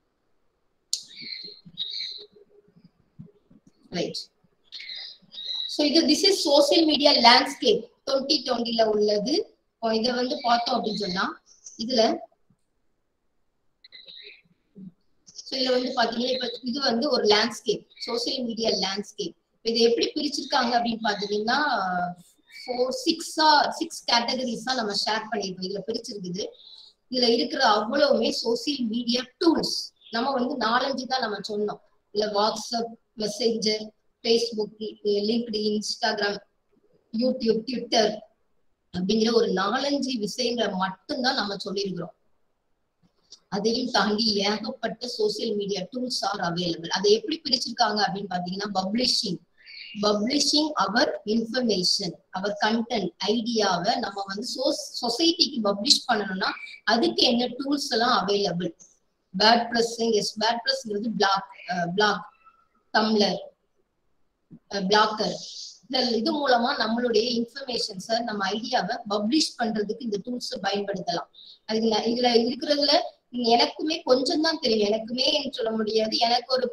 Right. So this is social media landscape 2020ல உள்ளது. இதை வந்து பார்த்தோம் அப்படின்னு சொன்னா இதுல வந்து பாத்தீங்கன்னா இப்ப இது வந்து ஒரு லேண்ட்ஸ்கேப், சோசியல் மீடியா லேண்ட்ஸ்கேப். இதை எப்படி பிரிச்சிருக்காங்க அப்படின்னு பாத்தீங்கன்னா 6 கேட்டகரிஸா நம்ம ஷேர் பண்ணிருக்கோம். இதுல பிரிச்சிருக்குது. இதுல இருக்கிற அவ்வளவுமே சோசியல் மீடியா டூல்ஸ். நம்ம வந்து 4-5 தான் நம்ம சொன்னோம். இல்ல WhatsApp, messenger, Facebook, LinkedIn, Instagram, YouTube, Twitter அப்படிங்கிற ஒரு 4-5 விஷயங்களை மட்டும்தான் நம்ம சொல்லியிருக்கிறோம். அதையும் தாண்டி ஏகப்பட்ட social media tools are available. அதை எப்படி பிரிச்சிருக்காங்க அப்படின்னு பாத்தீங்கன்னா, publishing our information, our content, ஐடியாவை நம்ம வந்து சொசைட்டிக்கு பப்ளிஷ் பண்ணணும்னா அதுக்கு என்ன டூல்ஸ் எல்லாம் அவைலபிள். பேட் பிரஸ்ங்கிறது பிளாக், டம்ளர், பிளாக்கர், இது மூலமா நம்மளுடைய இன்ஃபர்மேஷன்ஸை, நம்ம ஐடியாவை பப்ளிஷ் பண்றதுக்கு இந்த டூல்ஸ் பயன்படுத்தலாம். அதுக்கு இதுல இருக்கிறதுல எனக்குமே கொஞ்சம் தான் தெரியும், எனக்குமே சொல்ல முடியாது. எனக்கு ஒரு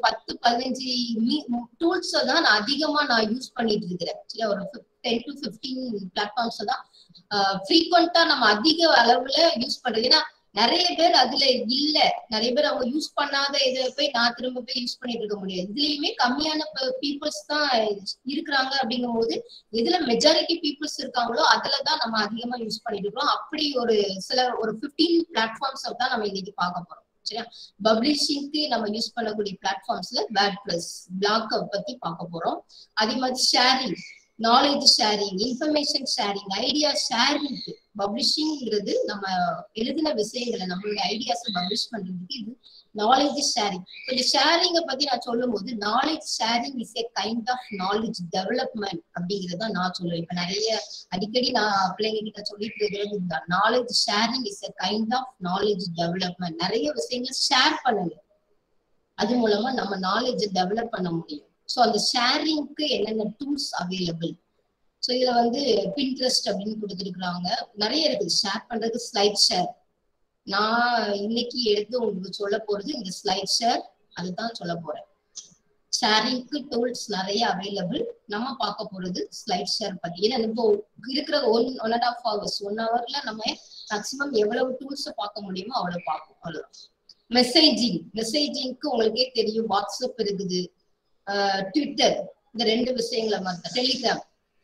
10-15 டூல்ஸ் தான் நான் அதிகமா யூஸ் பண்ணிட்டு இருக்கிறேன். ஒரு 10 to 15 பிளாட்ஃபார்ம்ஸ் தான் ஃப்ரீக்வெண்டா நம்ம அதிக அளவுல யூஸ் பண்றது. ஏன்னா நிறைய பேர் அதுல இல்ல, நிறைய பேர் அவங்க யூஸ் பண்ணாத இதை போய் நான் திரும்ப போய் யூஸ் பண்ணிட்டு இருக்க முடியாது. இதுலயுமே கம்மியான பீப்புள்ஸ் தான் இருக்கிறாங்க. அப்படிங்கும் போது எதுல மெஜாரிட்டி பீப்புள்ஸ் இருக்காங்களோ அதுலதான் நம்ம அதிகமா யூஸ் பண்ணிட்டு இருக்கோம். அப்படி ஒரு 15 பிளாட்ஃபார்ம்ஸ் தான் நம்ம இன்னைக்கு பார்க்க போறோம். சரியா? பப்ளிஷிங்க்கு நம்ம யூஸ் பண்ணக்கூடிய பிளாட்ஃபார்ம்ஸ்ல வேர்ட்பிரஸ், பிளாக் பத்தி பார்க்க போறோம். அதே மாதிரி sharing, knowledge sharing, information sharing, idea sharing. பப்ளிஷிங்கிறது நம்ம எழுதின விஷயங்களை, நம்மளுடைய ஐடியாஸ் பப்ளிஷ் பண்றதுக்கு இது நாலேஜ் ஷேரிங். இந்த ஷேரிங்கை பத்தி நான் சொல்லும் போது, knowledge sharing is a kind of knowledge development அப்படிங்கிறத நான் சொல்லுவேன். இப்ப நிறைய அடிக்கடி நான் பிள்ளைங்க கிட்ட சொல்லிட்டு இருக்கிறது இதுதான். Knowledge sharing is a kind of knowledge development. நிறைய விஷயங்களை ஷேர் பண்ணுங்க, அது மூலமா நம்ம நாலேஜ் டெவலப் பண்ண முடியும். ஸோ அந்த ஷேரிங்க்கு என்னென்ன டூல்ஸ் அவைலபிள். ஸோ இதுல வந்து பின்ட்ரெஸ்ட் அப்படின்னு கொடுத்துருக்குறாங்க, நிறைய இருக்குது ஷேர் பண்றதுக்கு. ஸ்லைட் ஷேர், நான் இன்னைக்கு எடுத்து உங்களுக்கு சொல்ல போறது இந்த ஸ்லைட் ஷேர், அதுதான் சொல்ல போறேன். ஷேரிங்க்கு டூல்ஸ் நிறைய அவைலபிள். நம்ம பார்க்க போறது ஸ்லைட் ஷேர் பத்தி. ஏன்னா இப்போ இருக்கிற 1.5 hours 1 hourல நம்ம மேக்சிமம் எவ்வளவு டூல்ஸ் பார்க்க முடியுமோ அவ்வளவு பார்ப்போம், அவ்வளவுதான். மெசேஜிங்க்கு உங்களுக்கே தெரியும், வாட்ஸ்அப் இருக்குது, ட்விட்டர், இந்த 2 விஷயங்களை மட்டும். டெலிகிராம்,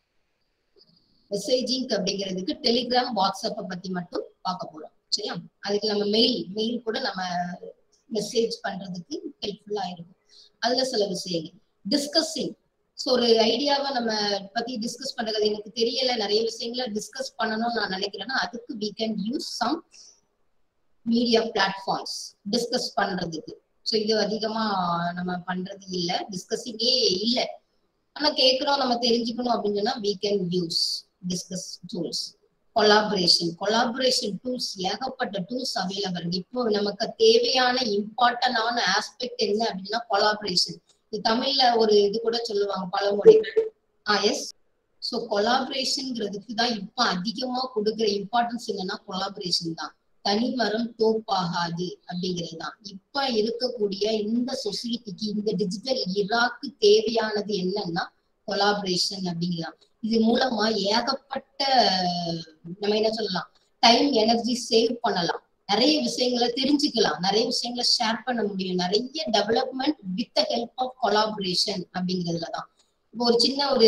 மெசேஜிங் அப்படிங்கிறதுக்கு டெலிகிராம், வாட்ஸ்அப்பை பத்தி மட்டும் பார்க்க போறோம். சரியா? அதுக்கு நம்ம மெயில் கூட நம்ம மெசேஜ் பண்றதுக்கு ஹெல்ப்ஃபுல்லா இருக்கும். அதுல சில விஷயங்கள். டிஸ்கஸிங், ஸோ ஒரு ஐடியாவை நம்ம பத்தி டிஸ்கஸ் பண்றது, எனக்கு தெரியல, நிறைய விஷயங்களை டிஸ்கஸ் பண்ணணும்னு நான் நினைக்கிறேன்னா அதுக்கு we can use some media platforms discuss பண்றதுக்கு. ஸோ இது அதிகமா நம்ம பண்றது இல்ல, டிஸ்கஸிங்கே இல்ல. ஆனா கேட்கிறோம், நம்ம தெரிஞ்சுக்கணும் அப்படின்னு சொன்னா we can use discuss tools. Collaboration tools, ஏகப்பட்ட டூல்ஸ் அவைலபிள். இப்போ நமக்கு தேவையான இம்பார்ட்டன்டான ஆஸ்பெக்ட் என்ன அப்படின்னா கொலாபரேஷன். இது தமிழ்ல ஒரு இது கூட சொல்லுவாங்க, பழமொழி. எஸ். ஸோ கொலாபரேஷன்ங்கிறதுக்கு தான் இப்ப அதிகமா கொடுக்குற இம்பார்ட்டன்ஸ் என்னன்னா கொலாபரேஷன் தான். தனிமரம் தோப்பாகாது அப்படிங்கிறது தான் இப்ப இருக்கக்கூடிய இந்த சொசைட்டிக்கு, இந்த டிஜிட்டல் இராக்கு தேவையானது என்னன்னா கொலாபரேஷன் அப்படிங்கிறதான். இது மூலமா ஏகப்பட்ட நம்ம என்ன சொல்லலாம், டைம், எனர்ஜி சேவ் பண்ணலாம், நிறைய விஷயங்களை தெரிஞ்சுக்கலாம், நிறைய விஷயங்களை ஷேர் பண்ண முடியும், நிறைய development with the help of collaboration அப்படிங்கிறதுலதான். இப்போ ஒரு சின்ன ஒரு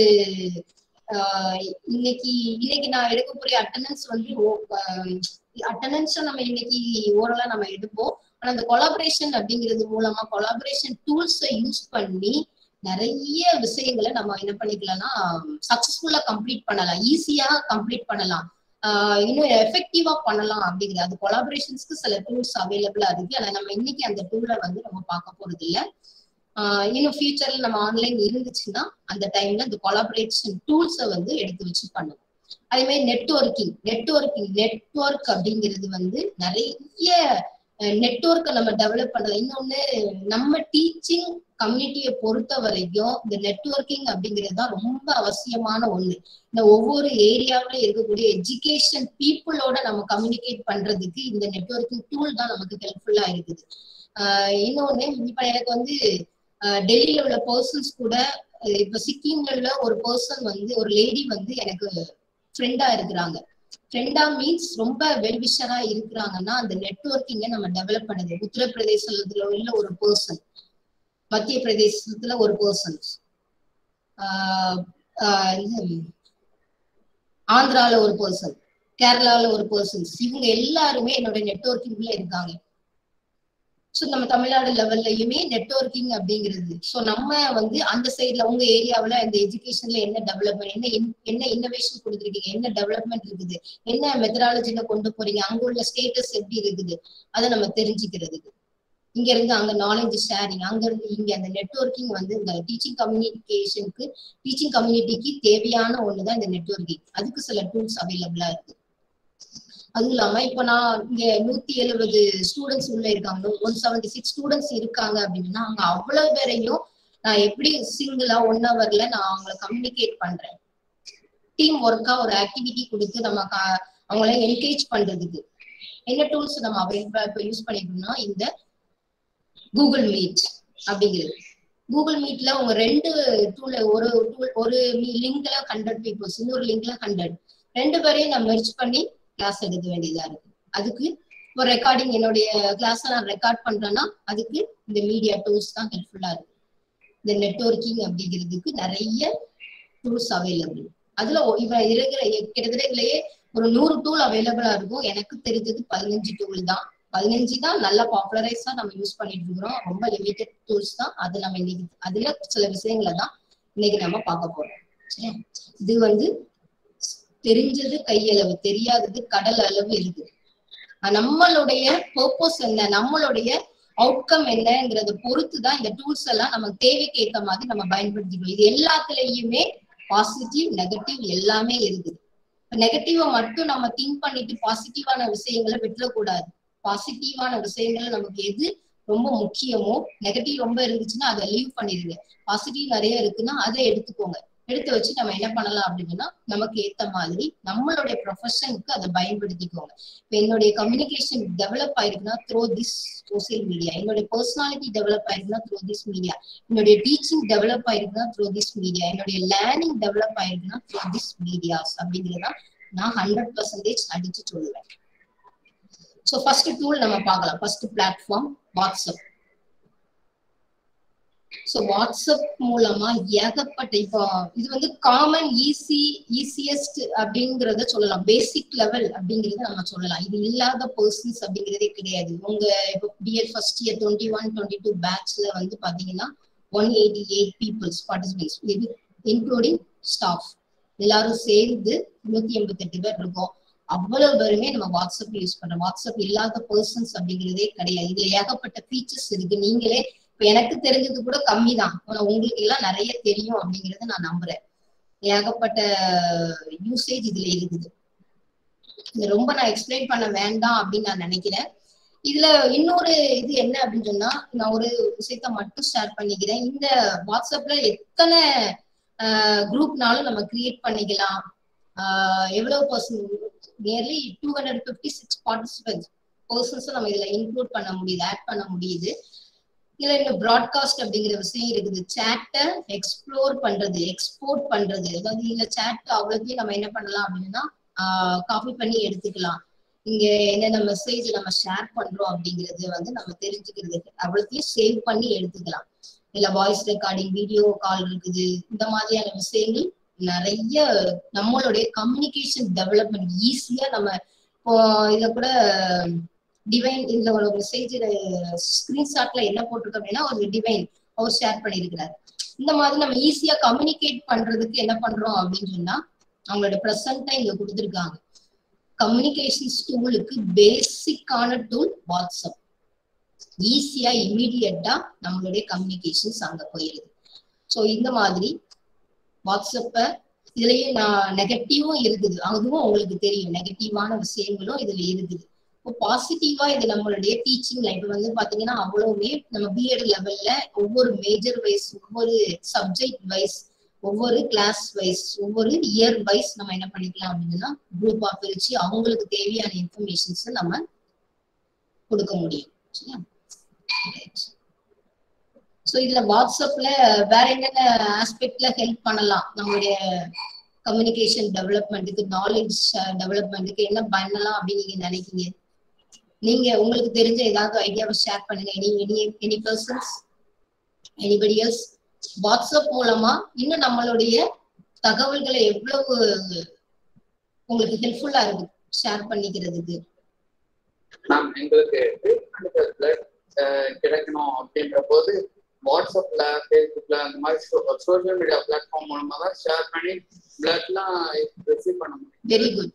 இன்னைக்கு நான் எடுக்கக்கூடிய அட்டெண்டன்ஸ் வந்து அட்டெண்டன்ஸை நம்ம இன்னைக்கு ஓரளா நம்ம எடுப்போம். ஆனா அந்த கொலாபரேஷன் அப்படிங்கிறது மூலமா, கொலாபரேஷன் டூல்ஸை யூஸ் பண்ணி நிறைய விஷயங்களை நம்ம என்ன பண்ணிக்கலாம்னா சக்சஸ்ஃபுல்லா கம்ப்ளீட் பண்ணலாம், ஈஸியா கம்ப்ளீட் பண்ணலாம், இன்னும் எஃபெக்டிவா பண்ணலாம் அப்படிங்கிறது. அது கொலாபரேஷன்ஸ்க்கு சில டூல்ஸ் அவைலபிளா இருக்கு. ஆனா நம்ம இன்னைக்கு அந்த டூலை வந்து நம்ம பார்க்க போறது இல்லை. இன்னும் ஃபியூச்சர்ல நம்ம ஆன்லைன் இருந்துச்சுன்னா அந்த டைம்ல இந்த கொலாபரேஷன் டூல்ஸை வந்து எடுத்து வச்சு பண்ணுவோம். அதே மாதிரி நெட்வொர்க் அப்படிங்கிறது வந்து நிறைய நெட்வொர்க்கை நம்ம டெவலப் பண்றது. இன்னொன்னு, நம்ம டீச்சிங் கம்யூனிட்டியை பொறுத்த வரைக்கும் இந்த நெட்வொர்க்கிங் அப்படிங்கிறது தான் ரொம்ப அவசியமான ஒண்ணு. இந்த ஒவ்வொரு ஏரியாவில இருக்கக்கூடிய எஜுகேஷன் பீப்புளோட நம்ம கம்யூனிகேட் பண்றதுக்கு இந்த நெட்வொர்க்கிங் டூல் தான் நமக்கு ஹெல்ப்ஃபுல்லா இருக்குது. இன்னொன்னு, இப்ப எனக்கு வந்து டெல்லியில உள்ள பர்சன்ஸ் கூட, இப்ப சிக்கிம்ல உள்ள ஒரு பர்சன் வந்து, ஒரு லேடி வந்து எனக்கு ஃப்ரெண்டா இருக்கிறாங்க. ஃப்ரெண்டா மீன்ஸ் ரொம்ப வெல்விஷரா இருக்கிறாங்கன்னா அந்த நெட்வொர்க்கிங்கை நம்ம டெவலப் பண்ணுது. உத்தரப்பிரதேசத்துல உள்ள ஒரு பர்சன், மத்திய பிரதேசத்துல ஒரு பர்சன், ஆந்திரால ஒரு பர்சன், கேரளால ஒரு பர்சன்ஸ், இவங்க எல்லாருமே என்னோட நெட்வொர்க்கிங்ல இருக்காங்க. ஸோ நம்ம தமிழ்நாடு லெவல்லையுமே நெட்வொர்க்கிங் அப்படிங்கிறது. ஸோ நம்ம வந்து அந்த சைட்ல உங்க ஏரியாவில் இந்த எஜுகேஷன்ல என்ன டெவலப்மெண்ட், என்ன இன்னோவேஷன் கொடுத்துருக்கீங்க, என்ன டெவலப்மெண்ட் இருக்குது, என்ன மெத்தடாலஜில கொண்டு போறீங்க, அங்க உள்ள ஸ்டேட்டஸ் எப்படி இருக்குது, அதை நம்ம தெரிஞ்சுக்கிறதுக்கு. இங்க இருந்து அங்க நாலேஜ் ஷேரிங், அங்க இருந்து இங்க அந்த நெட்வொர்க்கிங் வந்து இந்த டீச்சிங் கம்யூனிட்டிக்கு தேவையான ஒண்ணுதான் இந்த நெட்வொர்க்கிங். அதுக்கு சில டூல்ஸ் அவைலபிளா இருக்கு. அதுவும் இல்லாம இப்ப நான் இங்க 170 ஸ்டூடெண்ட்ஸ் உள்ள இருக்காங்க, 176 ஸ்டூடெண்ட்ஸ் இருக்காங்க அப்படின்னா அவங்க அவ்வளவு பேரையும் நான் எப்படி சிங்கிளா 1 ஹவர்ல நான் அவங்களை கம்யூனிகேட் பண்றேன். டீம் ஒர்க்கா ஒரு ஆக்டிவிட்டி கொடுத்து நம்ம அவங்கள என்கரேஜ் பண்றதுக்கு என்ன டூல்ஸ் நம்ம அவைலபிளா இப்ப யூஸ் பண்ணிக்கணும்னா இந்த கூகுள் மீட் அப்படிங்கிறது. கூகுள் மீட்ல உங்க 2 டூல், ஒரு லிங்க்ல 100 பீப்புள்ஸ், இன்னொரு லிங்க்ல 100, 2 பேரையும் நான் மெர்ஜ் பண்ணி கிளாஸ் எடுக்க வேண்டியதா இருக்கு. அதுக்கு இப்போ ரெக்கார்டிங், என்னுடைய கிளாஸ் நான் ரெக்கார்ட் பண்றேன்னா அதுக்கு இந்த மீடியா டூல்ஸ் தான் ஹெல்ப்ஃபுல்லா இருக்கு. இந்த நெட்வொர்க்கிங் அப்படிங்கிறதுக்கு நிறைய டூல்ஸ் அவைலபிள். அதுல இப்ப இருக்கிற கிட்டத்தட்ட இதுலயே ஒரு 100 டூல் அவைலபிளா இருக்கும். எனக்கு தெரிஞ்சது 15 டூல் தான். 15 தான் நல்லா பாப்புலரைஸா நம்ம யூஸ் பண்ணிட்டு இருக்கிறோம். ரொம்ப லிமிட்டட் டூல்ஸ் தான். அது நம்ம இன்னைக்கு அதுல சில விஷயங்களை தான் இன்னைக்கு நம்ம பார்க்க போறோம். சரியா? இது வந்து தெரிஞ்சது கையளவு, தெரியாதது கடல் அளவு இருக்கு. நம்மளுடைய பர்பஸ் என்ன, நம்மளுடைய அவுட்கம் என்னங்கிறத பொறுத்துதான் இந்த டூல்ஸ் எல்லாம் நம்ம தேவைக்கு ஏற்ற மாதிரி நம்ம பயன்படுத்திக்கணும். இது எல்லாத்துலயுமே பாசிட்டிவ் நெகட்டிவ் எல்லாமே இருக்குது. நெகட்டிவ மட்டும் நம்ம திங்க் பண்ணிட்டு பாசிட்டிவான விஷயங்களை விட்டுறக்கூடாது. பாசிட்டிவான விஷயங்கள் நமக்கு எது ரொம்ப முக்கியமோ, நெகட்டிவ் ரொம்ப இருந்துச்சுன்னா அதை லீவ் பண்ணிடுங்க. பாசிட்டிவ் நிறைய இருக்குன்னா அதை எடுத்துக்கோங்க. எடுத்து வச்சு நம்ம என்ன பண்ணலாம் அப்படின்னா நமக்கு ஏத்த மாதிரி நம்மளுடைய ப்ரொஃபஷனுக்கு அதை பயன்படுத்திக்கோங்க. இப்ப என்னுடைய கம்யூனிகேஷன் டெவலப் ஆயிருக்குன்னா த்ரூ திஸ் சோசியல் மீடியா, என்னுடைய பர்சனாலிட்டி டெவலப் ஆயிருக்குன்னா த்ரூ திஸ் மீடியா, என்னுடைய டீச்சிங் டெவலப் ஆயிருக்குன்னா த்ரூ திஸ் மீடியா, என்னுடைய லேர்னிங் டெவலப் ஆயிருக்குன்னா த்ரூ திஸ் மீடியாஸ் அப்படிங்கிறதா நான் 100% அடிச்சு சொல்லுவேன். ஸோ ஃபர்ஸ்ட் டூல் நம்ம பார்க்கலாம். First platform WhatsApp. So WhatsApp மூலமா ஏகப்பட்ட, இப்போ இது வந்து காமன் ஈஸியஸ்ட் அப்படிங்கிறத சொல்லலாம். பேசிக் லெவல் அப்படிங்கிறத நம்ம சொல்லலாம். இது இல்லாத பர்சன்ஸ் அப்படிங்கிறதே கிடையாது. உங்க இப்போ பிஎட் ஃபர்ஸ்ட் இயர் 21-22 பேட்ச்ல வந்து பாத்தீங்கன்னா 188 பீப்புள்ஸ் பார்ட்டிசிபேட்ஸ், இது இன்க்ளூடிங் ஸ்டாஃப் எல்லாரும் சேர்ந்து 188 பேர் இருக்கோம். அவ்வளவு பேருமே நம்ம வாட்ஸ்அப் யூஸ் பண்றோம். வாட்ஸ்அப் இல்லாத பர்சன்ஸ் அப்படிங்கிறதே கிடையாது. இதுல ஏகப்பட்ட ஃபீச்சர்ஸ் இருக்கு. நீங்களே இப்ப எனக்கு தெரிஞ்சது கூட கம்மி தான், உங்களுக்கு எல்லாம் நிறைய தெரியும் அப்படிங்கறத நான் நம்புறேன். ஏகப்பட்ட யூசேஜ் இதுல இருக்குது. இது ரொம்ப நான் எக்ஸ்பிளைன் பண்ண வேண்டாம் அப்படின்னு நான் நினைக்கிறேன். இதுல இன்னொரு இது என்ன அப்படின்னு சொன்னா, நான் ஒரு விஷயத்த மட்டும் ஷேர் பண்ணிக்கிறேன். இந்த வாட்ஸ்அப்ல எத்தனை குரூப்னாலும் நம்ம கிரியேட் பண்ணிக்கலாம். எவ்வளவு நியர்லி 256 பர்சன்ஸ் நம்ம இதுல இன்க்ளூட் பண்ண முடியுது, ஆட் பண்ண முடியுது. இதுல இன்னும் ப்ராட்காஸ்ட் அப்படிங்கிற விஷயம் இருக்குது. சேட்டை எக்ஸ்ப்ளோர் பண்றது, எக்ஸ்போர்ட் பண்றது. அதாவது இதுல சேட் அவ்வளோத்தையும் நம்ம என்ன பண்ணலாம் அப்படின்னா காப்பி பண்ணி எடுத்துக்கலாம். இங்க என்னென்ன மெசேஜ் நம்ம ஷேர் பண்றோம் அப்படிங்கிறது வந்து நம்ம தெரிஞ்சுக்கிறது அவ்வளோத்தையும் சேவ் பண்ணி எடுத்துக்கலாம். இல்ல வாய்ஸ் ரெக்கார்டிங், வீடியோ கால் இருக்குது. இந்த மாதிரியான விஷயங்கள் நிறைய நம்மளுடைய கம்யூனிகேஷன் டெவலப்மெண்ட் ஈஸியா நம்ம இப்போ இத கூட டிவைன் இதுல ஒரு மெசேஜ் ஸ்கிரீன்ஷாட்ல என்ன போட்டிருக்கோம் அப்படின்னா ஒரு டிவைன் அவர் ஷேர் பண்ணியிருக்கிறாரு. இந்த மாதிரி நம்ம ஈஸியா கம்யூனிகேட் பண்றதுக்கு என்ன பண்றோம் அப்படின்னு சொன்னா அவங்களோட ப்ரெசென்ட்டா இங்க கொடுத்துருக்காங்க. கம்யூனிகேஷன்ஸ் டூலுக்கு பேசிக்கான டூல் வாட்ஸ்அப். ஈஸியா இமீடியட்டா நம்மளுடைய கம்யூனிகேஷன்ஸ் அங்க போயிருது. ஸோ இந்த மாதிரி வாட்ஸ்அப்ப இதுலயே நான் நெகட்டிவும் இருக்குது, அதுவும் உங்களுக்கு தெரியும். நெகட்டிவான விஷயங்களும் இதுல இருக்குது. இப்போ பாசிட்டிவா இது நம்மளுடைய டீச்சிங் லைஃப் வந்து பாத்தீங்கன்னா அவ்வளவுமே நம்ம பிஎட் லெவல்ல ஒவ்வொரு மேஜர் வைஸ், ஒவ்வொரு சப்ஜெக்ட் வைஸ், ஒவ்வொரு கிளாஸ் வைஸ், ஒவ்வொரு இயர் வைஸ் நம்ம என்ன பண்ணிக்கலாம் அப்படின்னா குரூப்பா பிரிச்சு அவங்களுக்கு தேவையான இன்ஃபர்மேஷன்ஸ் நம்ம கொடுக்க முடியும். சரியா? ஸோ இதுல வாட்ஸ்அப்ல வேற என்னென்ன ஆஸ்பெக்ட்ல ஹெல்ப் பண்ணலாம் நம்மளுடைய கம்யூனிகேஷன் டெவலப்மெண்ட்டுக்கு, நாலேஜ் டெவலப்மெண்ட்டுக்கு என்ன பண்ணலாம் அப்படின்னு நீங்க நினைக்கிறீங்க? நீங்க உங்களுக்கு தெரிஞ்ச ஏதாவது ஐடியாவை ஷேர் பண்ணுங்க. Any persons, anybody else? WhatsApp மூலமா இன்னும் நம்மளுடைய தகவல்களை எவ்வளவு உங்களுக்கு ஹெல்ப்ஃபுல்லா இருக்கு ஷேர் பண்ணிக்கிறதுக்கு? எங்களுக்கு கிடைக்கணும் அப்படின்ற போது வாட்ஸ்அப்ல, ஃபேஸ்புக்ல அந்த மாதிரி சோசியல் மீடியா பிளாட்ஃபார்ம் மூலமா தான் ஷேர் பண்ணி பிளட்லாம் ரிசீவ் பண்ண முடியும். Very good.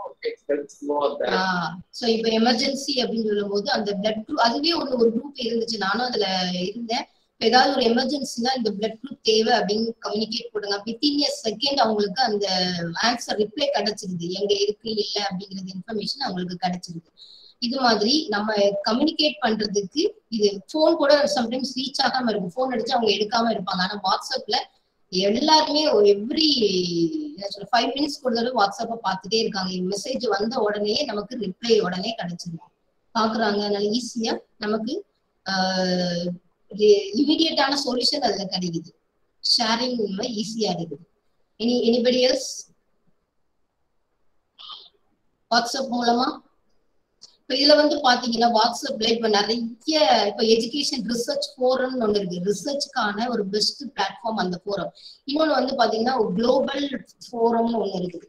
சோ இப்ப எமர்ஜென்சி அப்படின்னு சொல்லும் போது அந்த பிளட் குரூப் அதுவே ஒரு குரூப் இருந்துச்சு, நானும் அதுல இருந்தேன். ஏதாவது ஒரு எமர்ஜென்சினா இந்த பிளட் குரூப் தேவை அப்படின்னு கம்யூனிகேட் பண்ணுங்க. வித்தின் எ செகண்ட் அவங்களுக்கு அந்த ஆன்சர் ரிப்ளை கிடைச்சிருது, எங்க இருக்கு இல்ல அப்படிங்கிறது இன்ஃபர்மேஷன் அவங்களுக்கு கிடைச்சிருது. இது மாதிரி நம்ம கம்யூனிகேட் பண்றதுக்கு இது போன் கூட சம்டைம்ஸ் ரீச் ஆகாம இருக்கும், போன் அடிச்சு அவங்க எடுக்காம இருப்பாங்க. ஆனா வாட்ஸ்அப்ல எல்லாருமே எவ்ரி 5 minutes ஒரு தடவை வாட்ஸ்அப்ப பார்த்துட்டே இருக்காங்க. மெசேஜ் வந்த உடனே நமக்கு ரிப்ளை உடனே கிடைச்சிடும், பாக்குறாங்க. அதனால ஈஸியா நமக்கு இமிடியேட்டான சொல்யூஷன் அதுல கிடைக்குது. ஷேரிங் ஈஸியா இருக்குது. எனிபடி எல்ஸ் வாட்ஸ்அப் மூலமா? இப்ப இதுல வந்து பாத்தீங்கன்னா வாட்ஸ்அப்ல இப்ப நிறைய இப்ப எஜுகேஷன் ரிசர்ச் ஃபோரம்னு ஒண்ணு இருக்கு, ரிசர்ச்சுக்கான ஒரு பெஸ்ட் பிளாட்ஃபார்ம் அந்த ஃபோரம். இன்னொன்னு வந்து பாத்தீங்கன்னா குளோபல் ஃபோரம்னு ஒண்ணு இருக்குது.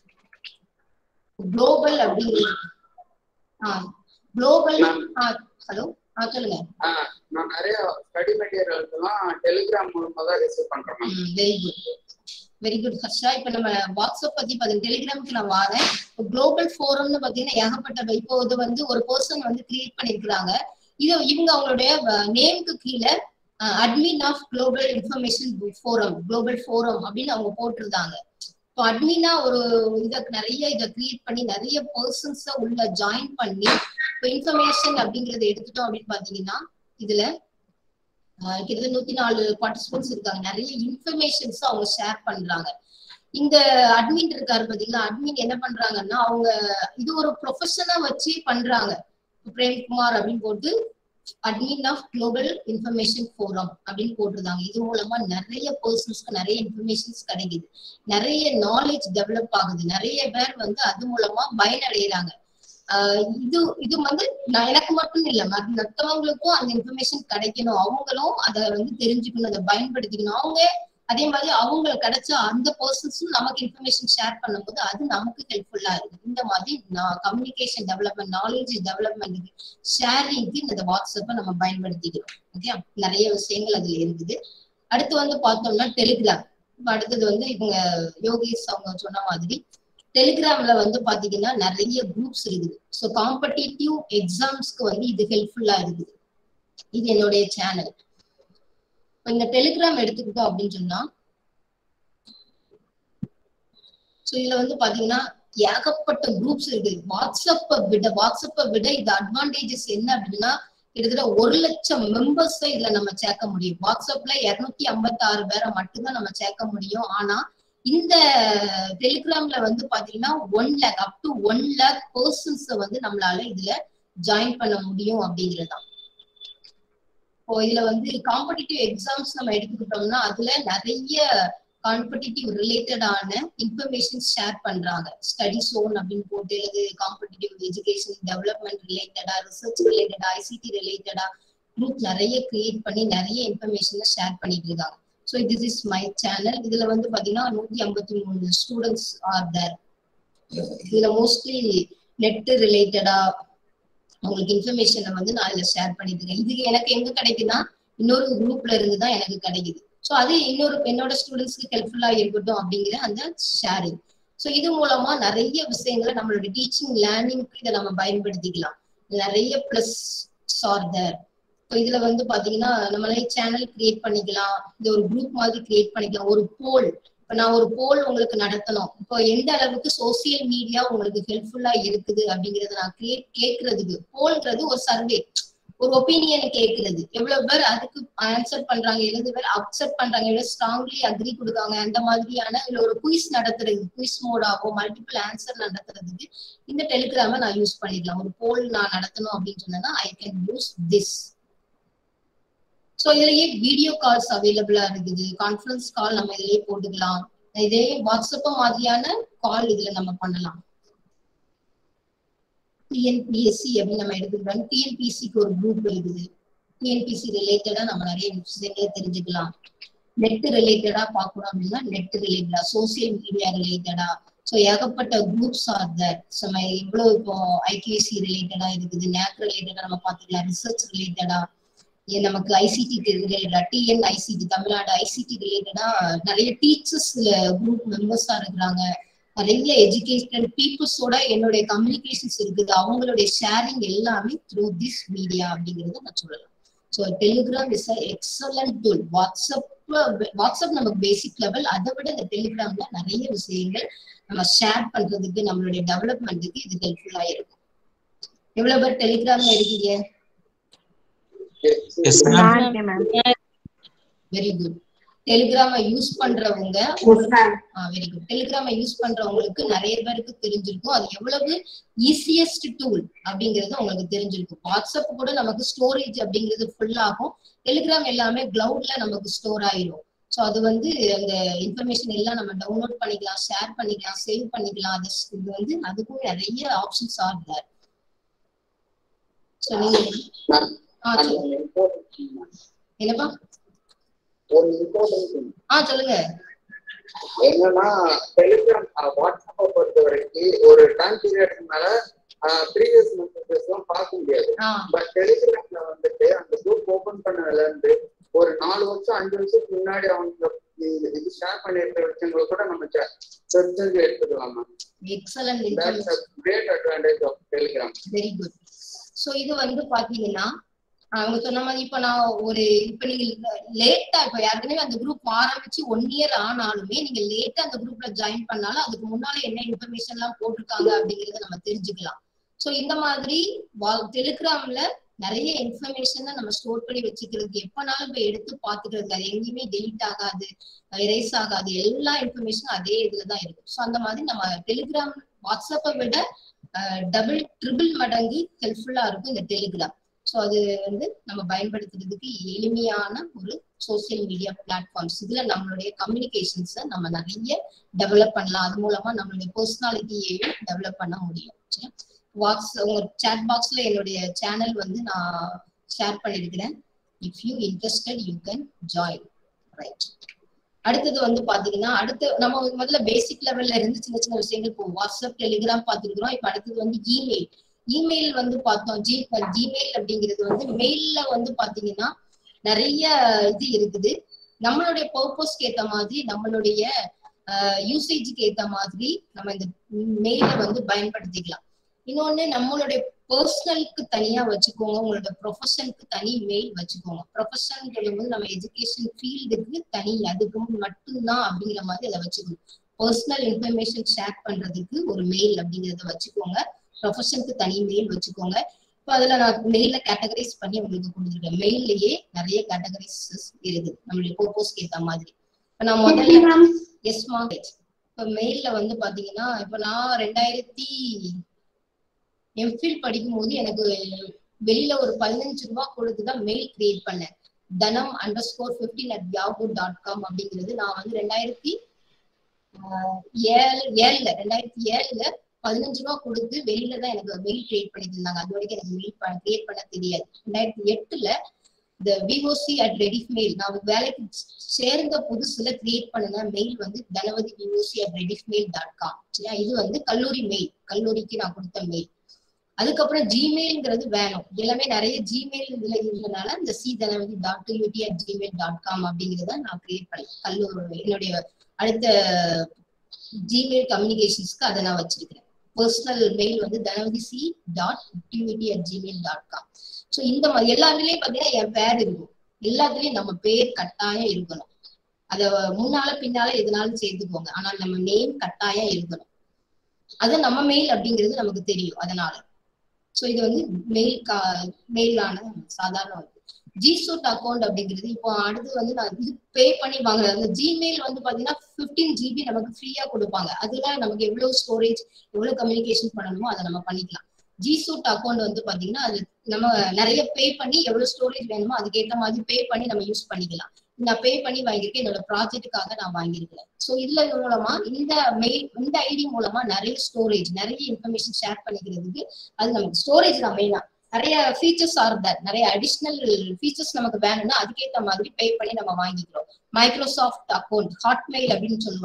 குளோபல் அப்படிங்கிறது குளோபல். ஹலோ சொல்லுங்க. நான் நிறைய ஸ்டடி மெட்டீரியல்ஸ் எல்லாம் டெலிகிராம் மூலமா தான் ரிசீவ் பண்றேன். Very good, very good Harsha. இப்ப நம்ம வாட்ஸ்அப் பத்தி டெலிகிராமுக்கு நான் வரேன். குளோபல் ஃபோரம்னு பாத்தீங்கன்னா ஏகப்பட்ட இப்போ இது வந்து ஒரு பர்சன் வந்து கிரியேட் பண்ணிருக்கிறாங்க. இவங்க அவங்களுடைய நேமுக்கு கீழே admin of global information forum, global forum அப்படின்னு அவங்க போட்டிருந்தாங்க. இப்போ அட்மினா ஒரு நிறைய இதை கிரியேட் பண்ணி நிறைய பர்சன்ஸ உள்ள ஜாயின் பண்ணி இப்போ இன்ஃபர்மேஷன் அப்படிங்கறத எடுத்துட்டோம் அப்படின்னு பாத்தீங்கன்னா இதுல கிட்டத்தட்ட 104 பார்ட்டிசிபென்ட்ஸ் இருக்காங்க. நிறைய இன்ஃபர்மேஷன்ஸ் அவங்க ஷேர் பண்றாங்க. இந்த அட்மின் இருக்காரு பாத்தீங்களா, அட்மின் என்ன பண்றாங்கன்னா அவங்க இது ஒரு ப்ரொஃபஷனா வச்சு பண்றாங்க. பிரேம்குமார் அப்படின்னு போட்டு admin of global information forum அப்படின்னு போட்டிருந்தாங்க. இது மூலமா நிறைய பர்சன்ஸ்க்கு நிறைய இன்ஃபர்மேஷன்ஸ் கிடைக்குது, நிறைய நாலேஜ் டெவலப் ஆகுது, நிறைய பேர் வந்து அது மூலமா பயனடைகிறாங்க. இது வந்து எனக்கு மட்டும் இல்ல, மற்றவங்களுக்கும் அந்த இன்ஃபர்மேஷன் கிடைக்கணும், அவங்களும் அதை வந்து தெரிஞ்சுக்கணும், அதை பயன்படுத்திக்கணும். அவங்க அதே மாதிரி அவங்களுக்கு கிடைச்ச அந்த பர்சன்ஸும் நமக்கு இன்ஃபர்மேஷன் ஷேர் பண்ணும்போது அது நமக்கு ஹெல்ப்ஃபுல்லா இருக்கு. இந்த மாதிரி கம்யூனிகேஷன் டெவலப்மெண்ட், நாலேஜ் டெவலப்மெண்ட்டுக்கு, ஷேரிங்க்கு இந்த வாட்ஸ்அப்பை நம்ம பயன்படுத்திக்கிறோம். ஓகே, நிறைய விஷயங்கள் அதுல இருக்குது. அடுத்து வந்து பார்த்தோம்னா டெலிகிராம். அடுத்தது வந்து இவங்க யோகேஷ் அவங்க சொன்ன மாதிரி டெலிகிராம்ல வந்து பாத்தீங்கன்னா நிறைய குரூப்ஸ் இருக்குது. ஸோ காம்படிட்டிவ் எக்ஸாம்ஸ்க்கு வந்து இது ஹெல்ப்ஃபுல்லா இருக்குது. இது என்னுடைய சேனல். இந்த டெலிகிராம் எடுத்துக்கிட்டோம் அப்படின்னு சொன்னா இதுல வந்து பாத்தீங்கன்னா ஏகப்பட்ட குரூப்ஸ் இருக்கு. வாட்ஸ்அப்பை விட இது அட்வான்டேஜஸ் என்ன அப்படின்னா கிட்டத்தட்ட 1 லட்சம் மெம்பர்ஸ் இதுல நம்ம சேர்க்க முடியும். வாட்ஸ்அப்ல 256 பேரை மட்டும்தான் நம்ம சேர்க்க முடியும். ஆனா இந்த டெலிகிராம்ல வந்து பாத்தீங்கன்னா 1 lakh up to 1 lakh persons வந்து நம்மளால இதுல ஜாயின் பண்ண முடியும் அப்படிங்கறதுதான். இப்போ இதுல வந்து காம்படிட்டிவ் எக்ஸாம்ஸ் நம்ம எடுத்துக்கிட்டோம்னா அதுல நிறைய காம்படிட்டிவ் ரிலேட்டடான இன்ஃபர்மேஷன் ஷேர் பண்றாங்க. ஸ்டடி சோன் அப்படின்னு போட்டு இது காம்படிட்டிவ் எஜுகேஷன் டெவலப்மெண்ட் ரிலேட்டடா, ரிசர்ச் ரிலேட்டடா, ஐசிடி ரிலேட்டடா குரூப் நிறைய கிரியேட் பண்ணி நிறைய இன்ஃபர்மேஷனை ஷேர் பண்ணிட்டு இருக்காங்க. So this is my channel. இதுல வந்து பாத்தீங்கன்னா 153 ஸ்டூடெண்ட்ஸ் ஆர் தேர். இதுல மோஸ்ட்லி நெட் ரிலேட்டடா உங்களுக்கு இன்ஃபர்மேஷனை வந்து நான் இதுல ஷேர் பண்ணிட்டு இருக்கேன். இது எனக்கு எங்க கிடைக்குன்னா இன்னொரு குரூப்ல இருந்து தான் எனக்கு கிடைக்குது. ஸோ அது என்னோட ஸ்டூடெண்ட்ஸ்க்கு ஹெல்ப்ஃபுல்லா இருக்கட்டும் அப்படிங்கிற அந்த ஷேரிங். ஸோ இது மூலமா நிறைய விஷயங்களை நம்மளோட டீச்சிங் லேர்னிங்க்கு இதை நம்ம பயன்படுத்திக்கலாம். நிறைய பிளஸ் ஆர் தேர். இப்போ இதுல வந்து பாத்தீங்கன்னா நம்மளே சேனல் கிரியேட் பண்ணிக்கலாம், இது ஒரு குரூப் மாதிரி கிரியேட் பண்ணிக்கலாம். ஒரு போல், இப்போ நான் ஒரு போல் உங்களுக்கு நடத்தணும், இப்போ எந்த அளவுக்கு சோசியல் மீடியா உங்களுக்கு ஹெல்ப்ஃபுல்லா இருக்குது அப்படிங்கறத நான் கேட்கறதுக்கு, போல்ன்றது ஒரு சர்வே, ஒரு ஒப்பீனியனை கேட்கறது. எவ்வளவு பேர் அதுக்கு ஆன்சர் பண்றாங்க, எவ்வளவு பேர் அக்செப்ட் பண்றாங்க, எவ்வளவு ஸ்ட்ராங்லி அக்ரி கொடுக்காங்க, அந்த மாதிரியான இல்ல ஒரு குயிஸ் நடத்துறது, குயிஸ் மோடாவோ மல்டிபிள் ஆன்சர் நடத்துறதுக்கு இந்த டெலிகிராம நான் யூஸ் பண்ணிடலாம். ஒரு போல் நான் நடத்தணும் அப்படின்னு சொன்னா I can use this. So இதுலயே வீடியோ கால்ஸ் அவைலபிளா இருக்குது, கான்ஃபரன்ஸ் கால் நம்ம இதுலயே போட்டுக்கலாம். இதே வாட்ஸ்அப் மாதிரியான கால் இதுல நம்ம பண்ணலாம். டிஎன்பிஎஸ்சி அப்படின்னு நம்ம எடுத்துக்கிட்டோம். டிஎன்பிஎஸ்சிக்கு ஒரு குரூப் இருக்குது. டிஎன்பிஎஸ்சி ரிலேட்டடா நம்ம நிறைய விஷயங்களை தெரிஞ்சுக்கலாம். நெட் ரிலேட்டடா பார்க்கணும் அப்படின்னா நெட் ரிலேட்டடா, சோசியல் மீடியா ரிலேட்டடா, ஸோ ஏகப்பட்ட குரூப்ஸ் ஆர் தட். நம்ம இவ்வளவு இப்போ ஐகேசி ரிலேட்டடா இருக்குது, நேக் ரிலேட்டடா நம்ம பார்த்துக்கலாம், ரிசர்ச் ரிலேட்டடா, நமக்கு ஐசிடி ரிலேட்டடா, டிஎன்ஐசிடி தமிழ்நாடு ஐசிடி ரிலேட்டடா நிறைய டீச்சர்ஸ் குரூப் மெம்பர்ஸா இருக்கிறாங்க. நிறைய எஜுகேஷனல் பீப்புள்ஸோட என்னுடைய கம்யூனிகேஷன்ஸ் இருக்குது. அவங்களுடைய ஷேரிங் எல்லாமே த்ரூ திஸ் மீடியா அப்படிங்கறத நான் சொல்லலாம். So Telegram is a excellent tool. WhatsApp நமக்கு பேசிக் லெவல், அதை விட இந்த டெலிகிராம்ல நிறைய விஷயங்கள் நம்ம ஷேர் பண்றதுக்கு, நம்மளுடைய டெவலப்மெண்ட்டுக்கு இது ஹெல்ப்ஃபுல்லா இருக்கும். எவ்வளவு பேர் டெலிகிராம்ல இருக்கீங்க? Very good. டெலிகிராம யூஸ் பண்றவங்க வெரி குட். டெலிகிராம யூஸ் பண்றவங்களுக்கு நிறைய பேருக்கு தெரிஞ்சிருக்கும் அது எவ்வளவு ஈஸியஸ்ட் டூல் அப்படிங்கிறது உங்களுக்கு தெரிஞ்சிருக்கும். வாட்ஸ்அப் கூட நமக்கு ஸ்டோரேஜ் அப்படிங்கிறது ஃபுல் ஆகும், டெலிகிராம் எல்லாமே கிளவுட்ல நமக்கு ஸ்டோர் ஆயிரும். ஸோ அது வந்து அந்த இன்ஃபர்மேஷன் எல்லாம் நம்ம டவுன்லோட் பண்ணிக்கலாம், ஷேர் பண்ணிக்கலாம், சேவ் பண்ணிக்கலாம். இது வந்து அதுக்கும் நிறைய ஆப்ஷன்ஸ் ஆர் தேர். ஸோ நீங்க என்னப்பா சொல்லுங்க. என்னன்னா டெலிகிராம் வாட்ஸ்அப்பை பொறுத்த வரைக்கும் ஒரு டைம் பீரியட் மேல ப்ரீவியஸ் மெசேஜஸ் எல்லாம் பார்க்க முடியாது. பட் டெலிகிராம்ல வந்துட்டு அந்த குரூப் ஓபன் பண்ணதுல இருந்து ஒரு 4 வருஷம் 5 வருஷத்துக்கு முன்னாடி அவங்க இது ஷேர் பண்ணிருக்கிற விஷயங்களை கூட நம்ம செர்ச் எடுத்துக்கலாம். Excellent, great advantage of Telegram. Very good. So இது வந்து பாத்தீங்கன்னா அவங்க சொன்ன மாதிரி இப்ப நான் இப்ப நீங்க லேட்டா இப்ப ஏற்கனவே அந்த குரூப் ஆரம்பிச்சு 1 year ஆனாலுமே நீங்க லேட்டா அந்த குரூப்ல ஜாயின் பண்ணாலும் அதுக்கு முன்னால என்ன இன்ஃபர்மேஷன் எல்லாம் போட்டிருக்காங்க அப்படிங்கறத நம்ம தெரிஞ்சுக்கலாம். சோ இந்த மாதிரி டெலிகிராம்ல நிறைய இன்ஃபர்மேஷனை நம்ம ஸ்டோர் பண்ணி வச்சுக்கிறதுக்கு எப்பனாலும் இப்ப எடுத்து பாத்துக்கிறது, அது எங்கேயுமே டெலிட் ஆகாது, எரேஸ் ஆகாது, எல்லா இன்ஃபர்மேஷனும் அதே இதுலதான் இருக்கு. ஸோ அந்த மாதிரி நம்ம டெலிகிராம் வாட்ஸ்அப்பை விட டபுள் ட்ரிபிள் மடங்கு ஹெல்ப்ஃபுல்லா இருக்கும் இந்த டெலிகிராம். ஸோ அது வந்து நம்ம பயன்படுத்துறதுக்கு எளிமையான ஒரு சோசியல் மீடியா பிளாட்ஃபார்ம்ஸ். இதுல நம்மளுடைய கம்யூனிகேஷன்ஸை நம்ம நிறைய டெவலப் பண்ணலாம், அது மூலமா நம்மளுடைய பர்சனாலிட்டியையும் டெவலப் பண்ண முடியும். உங்க சாட் பாக்ஸ்ல என்னுடைய சேனல் வந்து நான் ஷேர் பண்ணிருக்கிறேன். If you interested you can join. Right. அடுத்தது வந்து பாத்தீங்கன்னா நம்ம முதல்ல பேசிக் லெவல்ல இருந்து சின்ன சின்ன விஷயங்கள் இப்போ வாட்ஸ்அப் டெலிகிராம் பார்த்துருக்கிறோம். இப்ப அடுத்தது வந்து இமெயில் வந்து பார்த்தோம். ஜிமெயில் அப்படிங்கிறது வந்து மெயில்ல வந்து பாத்தீங்கன்னா நிறைய இது இருக்குது. நம்மளுடைய பர்பஸ்க்கு ஏத்த மாதிரி, நம்மளுடைய யூசேஜுக்கு ஏத்த மாதிரி நம்ம இந்த மெயிலை வந்து பயன்படுத்திக்கலாம். இன்னொன்னு நம்மளுடைய பர்சனலுக்கு தனியா வச்சுக்கோங்க, உங்களோட ப்ரொஃபஷனுக்கு தனி மெயில் வச்சுக்கோங்க. ப்ரொஃபஷன் சொல்லும்போது நம்ம எஜுகேஷன் ஃபீல்டுக்கு தனி, அதுக்கு மட்டும்தான் அப்படிங்கிற மாதிரி அதை வச்சுக்கணும். பர்சனல் இன்ஃபர்மேஷன் ஷேர் பண்றதுக்கு ஒரு மெயில் அப்படிங்கிறத வச்சுக்கோங்க, ப்ரொஃபஷனுக்கு தனி மெயில் வச்சுக்கோங்க. இப்போ அதுல நான் மெயில கேட்டகரைஸ் பண்ணி உங்களுக்கு கொடுத்துருக்கேன். மெயிலேயே நிறைய கேட்டகரைசஸ் இருக்குது நம்மளுடைய பர்பஸ்க்கு ஏற்ற மாதிரி. இப்போ நான் முதல்ல இப்போ மெயில்ல வந்து பாத்தீங்கன்னா இப்போ நான் 2000 எம்ஃபில் படிக்கும் போது எனக்கு வெளியில ஒரு 15 ரூபாய் கொடுத்துதான் மெயில் கிரியேட் பண்ணேன். dhanam_15@yahoo.com அப்படிங்கிறது நான் வந்து 2007 15 ரூபாய் கொடுத்து வெளியில தான் எனக்கு மெயில் கிரியேட் பண்ணிட்டு இருந்தாங்க. அது வரைக்கும் எனக்கு மெயில் கிரியேட் பண்ண தெரியாது. 2008 இந்த VOC@rediffmail நான் வேலைக்கு சேர்ந்த புதுசுல கிரியேட் பண்ணின மெயில் வந்து dhanavati@rediffmail.com. சரியா? இது வந்து கல்லூரி மெயில், கல்லூரிக்கு நான் கொடுத்த மெயில். அதுக்கப்புறம் ஜிமெயில்ங்கிறது வேணும். எல்லாமே நிறைய ஜிமெயில் இதுல இருந்ததுனால இந்த cdhanavati.tut@gmail.com அப்படிங்கிறத நான் கிரியேட் பண்ணேன். கல்லூரி என்னுடைய அடுத்த ஜிமெயில் கம்யூனிகேஷன்ஸ்க்கு அதை நான் வச்சிருக்கிறேன். பர்சனல் மெயில் வந்து dhanavati.tut@gmail.com. ஸோ இந்த மாதிரி எல்லாத்துலயும் பாத்தீங்கன்னா என் பேர் இருக்கும். எல்லாத்துலயும் நம்ம பேர் கட்டாயம் இருக்கணும். அத முன்னால பின்னால எதுனாலும் சேர்த்துக்கோங்க, ஆனால் நம்ம நேம் கட்டாயம் இருக்கணும். அது நம்ம மெயில் அப்படிங்கிறது நமக்கு தெரியும். அதனால ஸோ இது வந்து மெயிலான சாதாரண ஜிசூட் அக்கௌண்ட் அப்படிங்கிறது. இப்போ அடுத்து வந்து நான் இது பே பண்ணி வாங்குறது. அந்த ஜிமெயில் வந்து பாத்தீங்கன்னா 15 GB நமக்கு ஃப்ரீயா கொடுப்பாங்க. அதுல நமக்கு எவ்வளவு ஸ்டோரேஜ், எவ்வளவு கம்யூனிகேஷன் பண்ணணுமோ அதை நம்ம பண்ணிக்கலாம். ஜிசூட் அக்கௌண்ட் வந்து பாத்தீங்கன்னா அது நம்ம நிறைய பே பண்ணி எவ்வளவு ஸ்டோரேஜ் வேணுமோ அதுக்கேற்ற மாதிரி பே பண்ணி நம்ம யூஸ் பண்ணிக்கலாம். நான் பே பண்ணி வாங்கியிருக்கேன், என்னோட ப்ராஜெக்டுக்காக நான் வாங்கியிருக்கிறேன். ஸோ இதுல மூலமா இந்த ஐடி மூலமா நிறைய ஸ்டோரேஜ், நிறைய இன்ஃபர்மேஷன் ஷேர் பண்ணிக்கிறதுக்கு அது நமக்கு ஸ்டோரேஜ் தான் மெயினா. நிறைய ஃபீச்சர்ஸ் ஆர் தட், நிறைய அடிஷ்னல் ஃபீச்சர்ஸ் நமக்கு வேணும்னா அதுக்கேற்ற மாதிரி பே பண்ணி நம்ம வாங்கிக்கிறோம். மைக்ரோசாஃப்ட் அக்கௌண்ட், ஹாட்மெயில் அப்படின்னு சொல்லுவாங்க,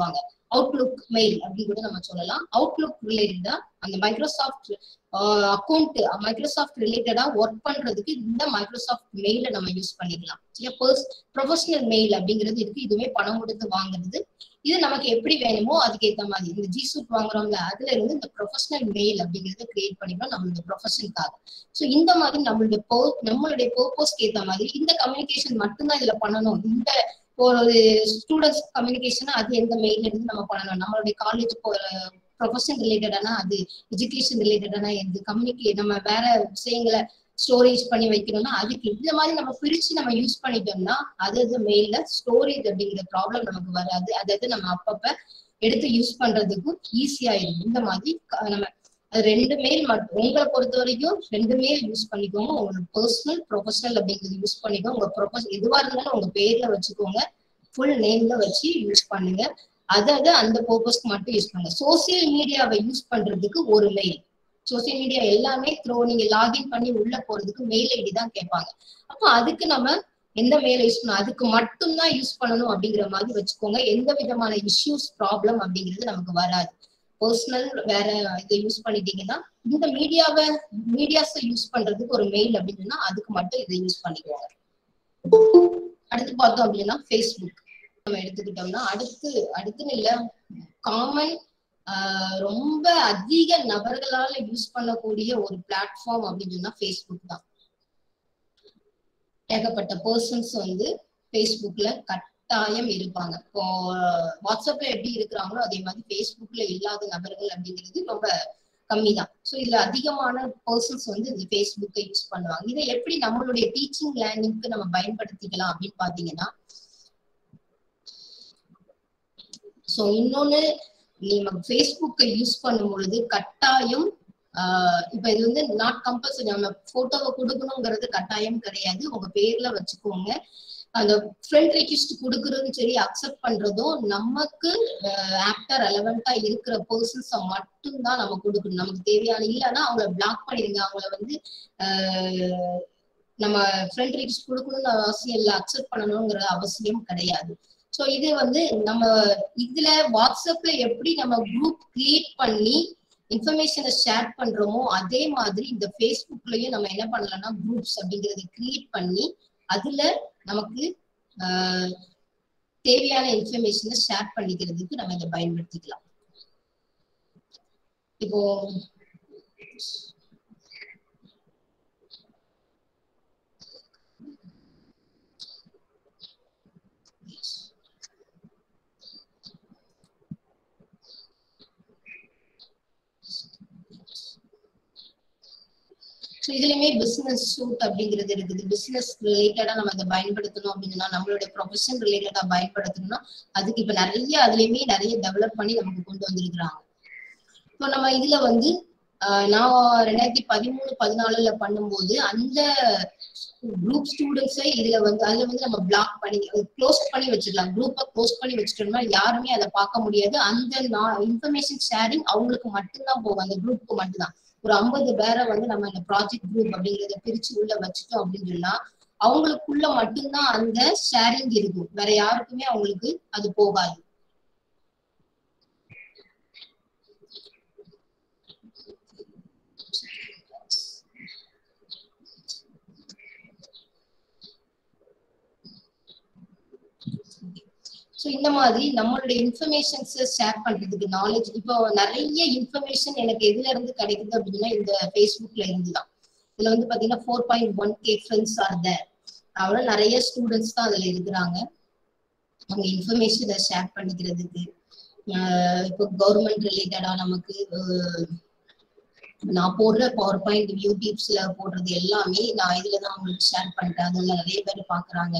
அவுட்லுக் மெயில் அப்படின்னு கூட நம்ம சொல்லலாம். அவுட்லுக் ரிலேட்டடா அந்த மைக்ரோசாஃப்ட் அக்கௌண்ட் மைக்ரோசாஃப்ட் ரிலேட்டடா ஒர்க் பண்றதுக்கு இந்த மைக்ரோசாஃப்ட் மெயில நம்ம யூஸ் பண்ணிக்கலாம். சரியா? ப்ரொஃபஷனல் மெயில் அப்படிங்கிறது இருக்கு. இதுவுமே பணம் கொடுத்து வாங்குறது. இது நமக்கு எப்படி வேணுமோ அதுக்கு ஏற்ற மாதிரி இந்த ஜிசூட் வாங்குறோம்ல அதுல இருந்து இந்த ப்ரொஃபஷனல் மெயில் அப்படிங்கறத கிரியேட் பண்ணிக்கலாம் நம்மளோட ப்ரொஃபஷனுக்காக. ஸோ இந்த மாதிரி நம்மளுடைய பர்பஸ்க்கு ஏற்ற மாதிரி இந்த கம்யூனிகேஷன் மட்டும்தான் இதுல பண்ணணும். இந்த ஒரு ஸ்டூடெண்ட்ஸ் கம்யூனிகேஷன் அது எந்த மெயில இருந்து நம்ம பண்ணணும். நம்மளுடைய காலேஜ் ப்ரொஃபஷன் ரிலேட்டடானா அது, எஜுகேஷன் ரிலேட்டடானா எது, நம்ம வேற விஷயங்களை ஸ்டோரேஜ் பண்ணி வைக்கணும்னா அதுக்கு இந்த மாதிரி நம்ம பிரிச்சு நம்ம யூஸ் பண்ணிட்டோம்னா அது மெயில்ல ஸ்டோரேஜ் அப்படிங்கிற ப்ராப்ளம் நமக்கு வராது. அதாவது நம்ம அப்பப்ப எடுத்து யூஸ் பண்றதுக்கும் ஈஸியா இருக்கும். இந்த மாதிரி நம்ம அது 2 மெயில் மட்டும் உங்களை பொறுத்த வரைக்கும் 2 மெயில் யூஸ் பண்ணிக்கோங்க. உங்களோட பர்சனல் ப்ரொஃபஷனல் அப்படிங்கிறது யூஸ் பண்ணிக்கோங்க. உங்க ப்ரொஃபஷனல் எதுவா இருந்தாலும் உங்க பேர்ல வச்சுக்கோங்க, ஃபுல் நேம்ல வச்சு யூஸ் பண்ணுங்க. அதாவது அந்த பர்பஸ்க்கு மட்டும் யூஸ் பண்ணுங்க. சோசியல் மீடியாவை யூஸ் பண்றதுக்கு ஒரு மெயில். சோசியல் மீடியா எல்லாமே நீங்க லாகின் பண்ணி உள்ள போறதுக்கு மெயில் ஐடி தான் கேட்பாங்க. அப்போ அதுக்கு நம்ம எந்த மெயில் யூஸ் பண்ணணும், அதுக்கு மட்டும்தான் யூஸ் பண்ணணும் அப்படிங்கிற மாதிரி வச்சுக்கோங்க. எந்த விதமான இஷ்யூஸ் ப்ராப்ளம் அப்படிங்கிறது நமக்கு வராது. பர்சனல் வேற இதை யூஸ் பண்ணிட்டீங்கன்னா இந்த மீடியாஸை யூஸ் பண்றதுக்கு ஒரு மெயில் அப்படின்னா அதுக்கு மட்டும் இதை யூஸ் பண்ணிக்கோங்க. அடுத்து பார்த்தோம் அப்படின்னா ஃபேஸ்புக் நம்ம எடுத்துக்கிட்டோம்னா அடுத்துன்னு இல்ல காமன் ரொம்ப அதிக நபர்களால யூஸ் பண்ணக்கூடிய ஒரு பிளாட்ஃபார்ம் அப்படின்னு சொன்னா ஃபேஸ்புக் தான். ஏகப்பட்ட பர்சன்ஸ் வந்து ஃபேஸ்புக்ல கட்டாயம் இருப்பாங்க. இப்போ வாட்ஸ்அப்ல எப்படி இருக்கிறாங்களோ அதே மாதிரி ஃபேஸ்புக்ல இல்லாத நபர்கள் அப்படிங்கிறது ரொம்ப கம்மி தான். ஸோ இதுல அதிகமான பர்சன்ஸ் வந்து இந்த ஃபேஸ்புக்கை யூஸ் பண்ணுவாங்க. இதை எப்படி நம்மளுடைய டீச்சிங் லேர்னிங்க்கு நம்ம பயன்படுத்திக்கலாம் அப்படின்னு பாத்தீங்கன்னா, ஸோ இன்னொன்னு நீங்க ஃபேஸ்புக்கை யூஸ் பண்ணும் பொழுது கட்டாயம் இப்ப இது வந்து நாட் கம்பல்சரி நம்ம போட்டோவை கொடுக்கணுங்கிறது கட்டாயம் கிடையாது. உங்க பேர்ல வச்சுக்கோங்க. அந்த ஃப்ரெண்ட் ரெக்வெஸ்ட் கொடுக்கறதும் சரி அக்செப்ட் பண்றதும் நமக்கு ஆப்டா ரெலவெண்டா இருக்கிற பர்சன்ஸை மட்டும்தான் நம்ம கொடுக்கணும். நமக்கு தேவையான இல்லைன்னா அவங்கள பிளாக் பண்ணிடுங்க. அவங்கள வந்து நம்ம ஃப்ரெண்ட் ரெக்வெஸ்ட் கொடுக்கணும்னு அவசியம் இல்லை, அக்செப்ட் பண்ணணுங்கிற அவசியம் கிடையாது. ஸோ இது வந்து நம்ம இதுல வாட்ஸ்அப்ல எப்படி நம்ம குரூப் கிரியேட் பண்ணி இன்ஃபர்மேஷனை ஷேர் பண்றோமோ அதே மாதிரி இந்த ஃபேஸ்புக்லயும் நம்ம என்ன பண்ணலாம்னா குரூப்ஸ் அப்படிங்கறத கிரியேட் பண்ணி அதுல நமக்கு தேவையான இன்ஃபர்மேஷனை ஷேர் பண்ணிக்கிறதுக்கு நம்ம இதை பயன்படுத்திக்கலாம். இப்போ இதுலயுமே பிசினஸ் ஷூட் அப்படிங்கிறது இருக்குது. பிசினஸ் ரிலேட்டடா நம்ம அதை பயன்படுத்தணும் அப்படின்னா நம்மளுடைய ப்ரொஃபஷன் ரிலேட்டடா பயன்படுத்தணும்னா அதுக்கு இப்ப அதுலயுமே நிறைய டெவலப் பண்ணி நமக்கு கொண்டு வந்திருக்கிறாங்க. இப்போ நம்ம இதுல வந்து நான் 2013-14 பண்ணும்போது அந்த குரூப் ஸ்டூடெண்ட்ஸை அதுல வந்து நம்ம பிளாக் பண்ணி க்ளோஸ் பண்ணி வச்சிடலாம். குரூப்பை க்ளோஸ் பண்ணி வச்சுட்டோம்னா யாருமே அதை பார்க்க முடியாது. அந்த இன்ஃபர்மேஷன் ஷேரிங் அவங்களுக்கு மட்டும்தான் போகும், அந்த குரூப்புக்கு மட்டும்தான். ஒரு 50 பேரை வந்து நம்ம இந்த ப்ராஜெக்ட் குரூப் அப்படிங்கறத பிரிச்சு உள்ள வச்சுட்டோம் அப்படின்னு சொன்னா அவங்களுக்குள்ள மட்டும்தான் அந்த ஷேரிங் இருக்கும், வேற யாருக்குமே அவங்களுக்கு அது போகாது. ஸோ இந்த மாதிரி நம்மளுடைய இன்ஃபர்மேஷன்ஸை ஷேர் பண்றதுக்கு நாலேஜ் இப்போ நிறைய இன்ஃபர்மேஷன் எனக்கு எதுல இருந்து கிடைக்குது அப்படின்னா இந்த ஃபேஸ்புக்ல இருந்து தான். இதுல வந்து பாத்தீங்கன்னா 4.1K ஃப்ரெண்ட்ஸ் ஆர் தேர். அவ்வளவு நிறைய ஸ்டூடெண்ட்ஸ் தான் அதுல இருக்கிறாங்க. அவங்க இன்ஃபர்மேஷனை ஷேர் பண்ணிக்கிறதுக்கு இப்போ கவர்மெண்ட் ரிலேட்டடா நமக்கு நான் போடுற பவர் பாயிண்ட் யூடியூப்ஸ்ல போடுறது எல்லாமே நான் இதுலதான் அவங்களுக்கு ஷேர் பண்றேன். அதெல்லாம் நிறைய பேர் பாக்குறாங்க.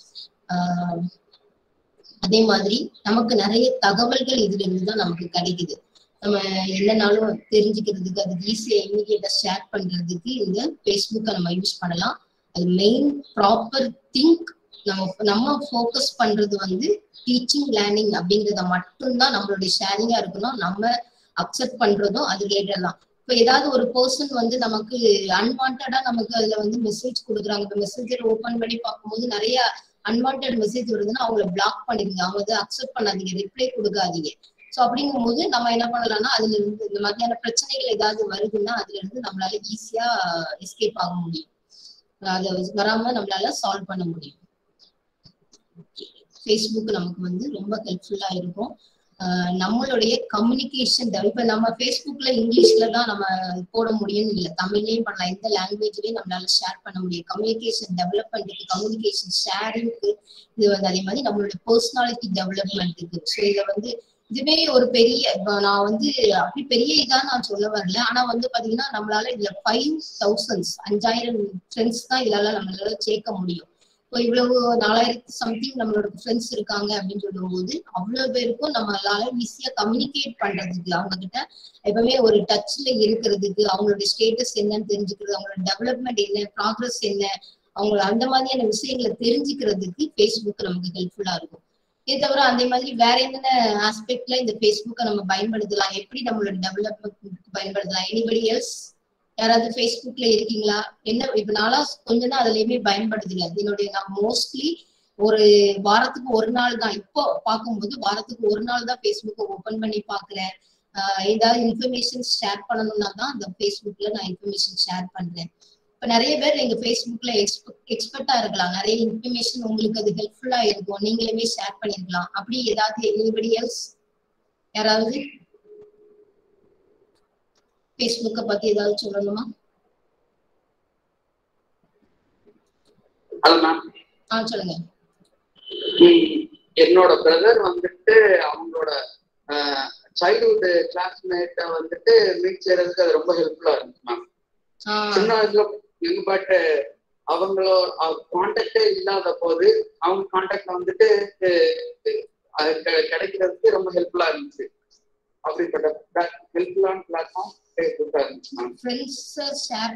அதே மாதிரி நமக்கு நிறைய தகவல்கள் இதுல இருந்துதான் நமக்கு கிடைக்குது. நம்ம என்னன்னாலும் தெரிஞ்சுக்கிறதுக்கு அதுக்கு ஈஸியா இமீடியட்டா ஷேர் பண்றதுக்கு இந்த ஃபேஸ்புக்கை நம்ம யூஸ் பண்ணலாம். அது மெயின் ப்ராப்பர் திங்க் நம்ம ஃபோக்கஸ் பண்றது வந்து டீச்சிங் லேர்னிங் அப்படிங்கிறத மட்டும்தான் நம்மளுடைய ஷேரிங்கா இருக்கணும். நம்ம அக்செப்ட் பண்றதும் அது ரிலேட்டட் தான். இப்போ ஏதாவது ஒரு பர்சன் வந்து நமக்கு அன்வான்டா நமக்கு அதுல வந்து மெசேஜ் கொடுக்குறாங்க. இப்போ மெசேஜர் ஓபன் பண்ணி பார்க்கும்போது நிறைய அன்வான்ட் மெசேஜ் வருதுன்னா அவங்களை பிளாக் பண்ணிடுங்க. அவங்க வந்து அக்செப்ட் பண்ணாதீங்க, ரிப்ளை கொடுக்காதீங்க. ஸோ அப்படிங்கும்போது நம்ம என்ன பண்ணலாம்னா அதுல இருந்து இந்த மாதிரியான பிரச்சனைகள் ஏதாவது வருதுன்னா அதுல இருந்து நம்மளால ஈஸியா எஸ்கேப் ஆக முடியும், அதை வராம நம்மளால சால்வ் பண்ண முடியும். ஃபேஸ்புக் நமக்கு வந்து ரொம்ப ஹெல்ப்ஃபுல்லா இருக்கும். நம்மளுடைய கம்யூனிகேஷன் இப்ப நம்ம ஃபேஸ்புக்ல இங்கிலீஷ்ல தான் நம்ம போட முடியும்னு இல்லை, தமிழ்லயும் பண்ணலாம், எந்த லாங்குவேஜ்லயும் நம்மளால ஷேர் பண்ண முடியும். கம்யூனிகேஷன் டெவலப்மெண்ட்டுக்கு, கம்யூனிகேஷன் ஷேரிங்க்கு இது வந்து அதே மாதிரி நம்மளுடைய பர்சனாலிட்டி டெவலப்மெண்ட்டுக்கு. ஸோ இதை வந்து இதுவே ஒரு பெரிய, நான் வந்து அப்படி பெரிய இதான் நான் சொல்ல வரல, ஆனா வந்து பாத்தீங்கன்னா நம்மளால இதுல 5000 ஃப்ரெண்ட்ஸ் தான் இதனால நம்மளால சேர்க்க முடியும். இப்போ இவ்வளவு 4000 சம்திங் நம்மளோட ஃப்ரெண்ட்ஸ் இருக்காங்க அப்படின்னு சொல்லும் போது அவ்வளவு பேருக்கும் நம்மளால ஈஸியா கம்யூனிகேட் பண்றதுக்கு, அவங்க கிட்ட எப்பவுமே ஒரு டச்ல இருக்கிறதுக்கு, அவங்களோட ஸ்டேட்டஸ் என்னன்னு தெரிஞ்சுக்கிறது, அவங்களோட டெவலப்மெண்ட் என்ன, ப்ராக்ரஸ் என்ன, அவங்களோட அந்த மாதிரியான விஷயங்களை தெரிஞ்சுக்கிறதுக்கு ஃபேஸ்புக் நமக்கு ஹெல்ப்ஃபுல்லா இருக்கும். இது தவிர அதே மாதிரி வேற என்னென்ன ஆஸ்பெக்ட்ல இந்த ஃபேஸ்புக்கை நம்ம பயன்படுத்தலாம், எப்படி நம்மளோட டெவலப்மெண்ட் பயன்படுத்தலாம்? எனிபடி எல்ஸ் யாராவது ஃபேஸ்புக்ல இருக்கீங்களா? என்ன இப்ப நாளா கொஞ்சம் தான் அதுலயுமே பயன்படுத்தல. என்னுடைய நான் மோஸ்ட்லி ஒரு வாரத்துக்கு ஒரு நாள் தான், இப்போ பார்க்கும்போது வாரத்துக்கு ஒரு நாள் தான் ஃபேஸ்புக்கை ஓபன் பண்ணி பாக்குறேன். ஏதாவது இன்ஃபர்மேஷன் ஷேர் பண்ணணும்னா தான் அந்த ஃபேஸ்புக்ல நான் இன்ஃபர்மேஷன் ஷேர் பண்றேன். இப்ப நிறைய பேர் எங்க ஃபேஸ்புக்ல எக்ஸ்பர்ட்டா இருக்கலாம், நிறைய இன்ஃபர்மேஷன் உங்களுக்கு அது ஹெல்ப்ஃபுல்லா இருக்கும், நீங்களுமே ஷேர் பண்ணிருக்கலாம். அப்படி ஏதாவது எனிபடி எல்ஸ் யாராவது ஃபேஸ்புக்கை பத்தி ஏதாவது சொல்லணுமா? சொல்லுங்க. என்னோட பிரதர் வந்துட்டு அவங்களோட சைல்ட்ஹுட் கிளாஸ்மேட்ட வந்துட்டு மீட் செய்யறதுக்கு அது ரொம்ப ஹெல்ப்ஃபுல்லா இருந்துச்சு மேம். சின்ன வயசுல பட் அவங்களோட கான்டாக்டே இல்லாத போது அவங்க கான்டாக்ட்ல வந்துட்டு கிடைக்கிறதுக்கு ரொம்ப ஹெல்ப்ஃபுல்லா இருந்துச்சு. அப்படிப்பட்ட ஹெல்ப்ஃபுல்லான பிளாட்ஃபார்ம் ஃபேஸ்புக்கா இருந்துச்சு மேம். ஃப்ரெண்ட்ஸை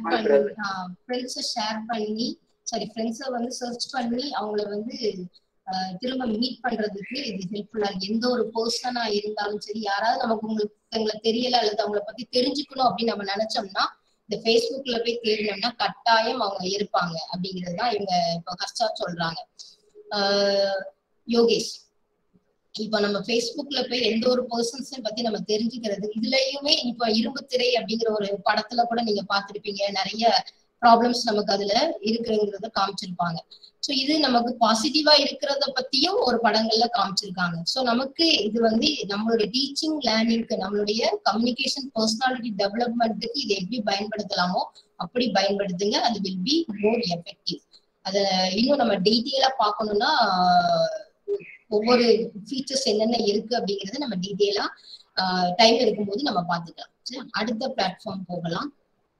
வந்து சர்ச் பண்ணி அவங்கள வந்து திரும்ப மீட் பண்றதுக்கு இது ஹெல்ப்ஃபுல்லா இருக்கு. எந்த ஒரு பர்சனா இருந்தாலும் சரி, யாராவது நமக்கு உங்களுக்கு தெரியல அல்லது அவங்கள பத்தி தெரிஞ்சுக்கணும் அப்படின்னு நம்ம நினைச்சோம்னா இந்த ஃபேஸ்புக்ல போய் தேடினோம்னா கட்டாயம் அவங்க இருப்பாங்க அப்படிங்கிறது தான் இவங்க இப்போ கஷ்டா சொல்றாங்க. யோகேஷ், இப்ப நம்ம ஃபேஸ்புக்ல போய் எந்த ஒரு பர்சன்ஸையும் பத்தி நம்ம தெரிஞ்சுக்கிறது, இதுலயுமே இப்ப இரும்பு திரை அப்படிங்கிற ஒரு படத்துல கூட நீங்க பாத்திருப்பீங்க, நிறைய ப்ராப்ளம்ஸ் நமக்கு அதுல இருக்குங்கிறத காமிச்சிருப்பாங்க. ஸோ இது நமக்கு பாசிட்டிவா இருக்கிறத பத்தியும் ஒரு படங்கள்ல காமிச்சிருக்காங்க. ஸோ நமக்கு இது வந்து நம்மளுடைய டீச்சிங் லேர்னிங்க்கு, நம்மளுடைய கம்யூனிகேஷன் பர்சனாலிட்டி டெவலப்மெண்ட்டுக்கு இது எப்படி பயன்படுத்தலாமோ அப்படி பயன்படுத்துங்க, அது வில் பி மோர் எஃபெக்டிவ். அதை இன்னும் நம்ம டீட்டெயிலா பார்க்கணும்னா ஒவ்வொரு ஃபீச்சர்ஸ் என்னென்ன இருக்கு அப்படிங்கறத நம்ம டீட்டெயிலா டைம் இருக்கும்போது நம்ம பார்த்துக்கலாம். அடுத்த பிளாட்ஃபார்ம் போகலாம்,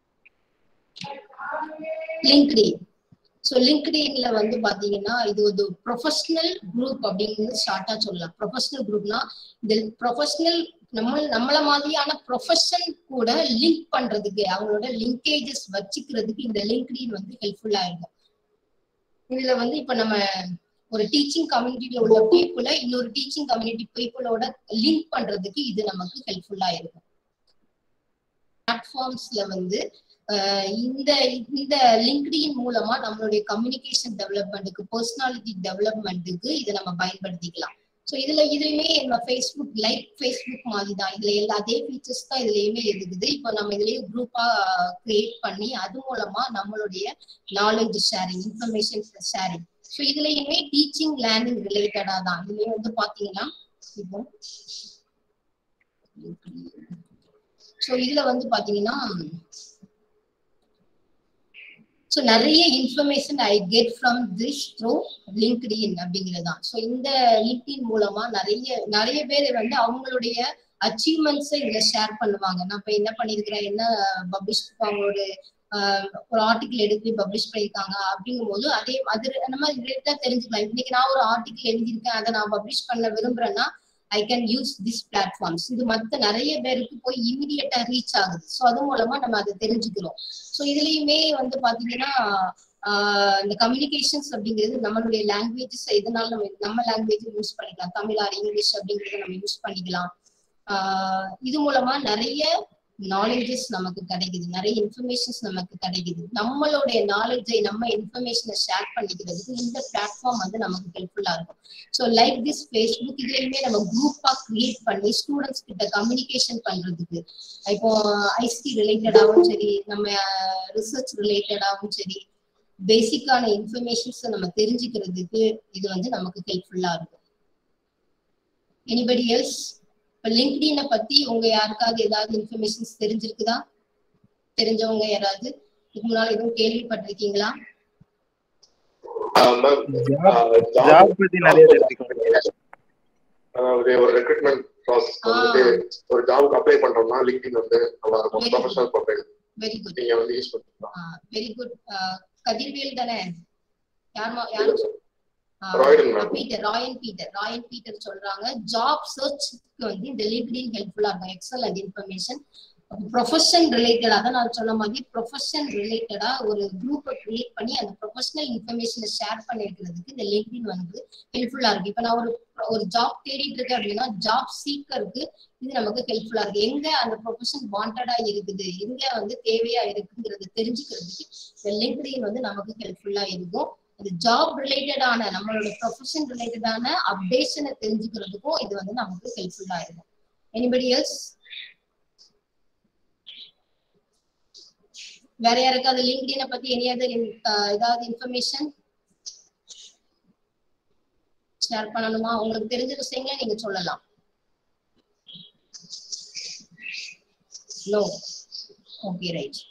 லிங்க்டின். ஸோ லிங்க்டின்ல வந்து பாத்தீங்கன்னா இது ஒரு ப்ரொஃபஷனல் குரூப் அப்படின்னு ஷார்ட்டா சொல்லலாம். ப்ரொஃபஷனல் குரூப்னா இந்த ப்ரொஃபஷனல் நம்மள மாதிரியான ப்ரொஃபஷன் கூட லிங்க் பண்றதுக்கு, அவங்களோட லிங்கேஜஸ் வச்சுக்கிறதுக்கு இந்த லிங்க்டின் வந்து ஹெல்ப்ஃபுல்லா இருக்கும். இதுல வந்து இப்ப நம்ம ஒரு டீச்சிங் கம்யூனிட்டியில உள்ள பீப்புளை இன்னொரு டீச்சிங் கம்யூனிட்டி பீப்புளோட லிங்க் பண்றதுக்கு இது நமக்கு ஹெல்ப்ஃபுல்லா இருக்கும். பிளாட்ஃபார்ம்ஸ்ல வந்து இந்த லிங்க்டின் மூலமா நம்மளுடைய கம்யூனிகேஷன் டெவலப்மெண்ட்டுக்கு, பர்சனாலிட்டி டெவலப்மெண்ட்டுக்கு இதை நம்ம பயன்படுத்திக்கலாம். ஸோ இதுலயுமே நம்ம ஃபேஸ்புக் மாதிரி தான், இதுல அதே ஃபீச்சர்ஸ் தான் இதுலயுமே இருக்குது. இப்போ நம்ம இதுலயே குரூப்பா கிரியேட் பண்ணி அது மூலமா நம்மளுடைய knowledge sharing, information sharing. So இதுலயுமே டீச்சிங் லேர்னிங் ரிலேட்டடா தான். இதுலயே வந்து பாத்தீங்கன்னா இப்போ ஸோ இதுல வந்து பாத்தீங்கன்னா ஸோ நிறைய information I get from this through LinkedIn அப்படிங்கிறது தான். ஸோ இந்த லிங்க்டின் மூலமா நிறைய பேர் வந்து அவங்களுடைய அச்சீவ்மெண்ட்ஸை இதுல ஷேர் பண்ணுவாங்க. நான் இப்ப என்ன பண்ணிருக்கிறேன், என்ன பப்ளிஷ், அவங்களோட ஒரு ஆர்டிகிள் எடுத்து பப்ளிஷ் பண்ணியிருக்காங்க அப்படிங்கும் போது அது நம்ம ரிலேட்டா தெரிஞ்சுக்கலாம். இன்னைக்கு நான் ஒரு ஆர்டிகிள் எழுதியிருக்கேன், அதை நான் பப்ளிஷ் பண்ண விரும்புறேன்னா I can use this platforms. இது மற்ற நிறைய பேருக்கு போய் இமீடியட்டா ரீச் ஆகுது. ஸோ அது மூலமா நம்ம அதை தெரிஞ்சுக்கிறோம். ஸோ இதுலயுமே வந்து பாத்தீங்கன்னா இந்த கம்யூனிகேஷன்ஸ் அப்படிங்கிறது நம்மளுடைய லாங்குவேஜஸ் எதனால நம்ம லாங்குவேஜ் யூஸ் பண்ணிக்கலாம், தமிழ் ஆர் இங்கிலீஷ் அப்படிங்கறத நம்ம யூஸ் பண்ணிக்கலாம். இது மூலமா நிறைய நாலேஜஸ் நமக்கு கிடைக்குது, நிறைய இன்ஃபர்மேஷன்ஸ் நமக்கு கிடைக்குது. நம்மளுடைய நாலேஜை நம்ம இன்ஃபர்மேஷனை ஷேர் பண்ணிக்கிறதுக்கு இந்த பிளாட்ஃபார்ம் வந்து நமக்கு ஹெல்ப்ஃபுல்லா இருக்கும். ஸோ லைக் திஸ் ஃபேஸ்புக் இதுலயுமே நம்ம குரூப்பா கிரியேட் பண்ணி ஸ்டூடெண்ட்ஸ் கிட்ட கம்யூனிகேஷன் பண்றதுக்கு, இப்போ ஐசிடி ரிலேட்டடாகவும் சரி, நம்ம ரிசர்ச் ரிலேட்டடாகவும் சரி, பேசிக்கான இன்ஃபர்மேஷன்ஸ் நம்ம தெரிஞ்சுக்கிறதுக்கு இது வந்து நமக்கு ஹெல்ப்ஃபுல்லா இருக்கும். Anybody else? இப்ப லிங்க்டினை பத்தி உங்க யாருக்காவது ஏதாவது இன்ஃபர்மேஷன்ஸ் தெரிஞ்சிருக்குதா? தெரிஞ்சவங்க யாராவது இதுக்கு முன்னால எதுவும் கேள்விப்பட்டிருக்கீங்களா? அதாவது ஒரு ரெக்ரூட்மெண்ட் ப்ராசஸ் வந்து ஒரு ஜாப்க்கு அப்ளை பண்றோம்னா லிங்க்டின் வந்து நல்லா இருக்கும். ப்ரொஃபஷனல் ப்ரொஃபைல் வெரி குட், நீங்க வந்து யூஸ் பண்ணலாம். Very good. கதிர்வேல் தானே? யார் ராயன் பீட்டர் சொல்றாங்க ஜாப் சர்ச்க்கு வந்து இந்த லிங்க்டின் ஹெல்ப்ஃபுல்லா இருக்கும். Excellent information. ப்ரொஃபஷன் ரிலேட்டடா தான் நான் சொன்ன மாதிரி ப்ரொஃபஷன் ரிலேட்டடா ஒரு குரூப்பை கிரியேட் பண்ணி அந்த ப்ரொஃபஷனல் இன்ஃபர்மேஷனை ஷேர் பண்ணிருக்கிறதுக்கு இந்த லிங்க்டின் வந்து ஹெல்ப்ஃபுல்லா இருக்கு. இப்ப நான் ஒரு ஜாப் தேடிட்டு இருக்கேன் அப்படின்னா ஜாப் சீக்கருக்கு இது நமக்கு ஹெல்ப்ஃபுல்லா இருக்கு. எங்க அந்த ப்ரொஃபஷன் வாண்டடா இருக்குது, எங்க வந்து தேவையா இருக்குங்கிறது தெரிஞ்சுக்கிறதுக்கு இந்த லிங்க்டின் வந்து நமக்கு ஹெல்ப்ஃபுல்லா இருக்கும். அது ஜாப் ரிலேட்டடான நம்மளோட ப்ரொஃபஷன் ரிலேட்டடான அப்டேஷனை தெரிஞ்சுக்கிறதுக்கும் இது வந்து நமக்கு ஹெல்ப்ஃபுல்லா இருக்கும். Anybody else? வேற யாருக்காவது லிங்க்டினை பத்தி ஏதாவது இன்ஃபர்மேஷன் ஷேர் பண்ணணுமா? உங்களுக்கு தெரிஞ்ச விஷயங்களை நீங்க சொல்லலாம். நோ? Okay, right.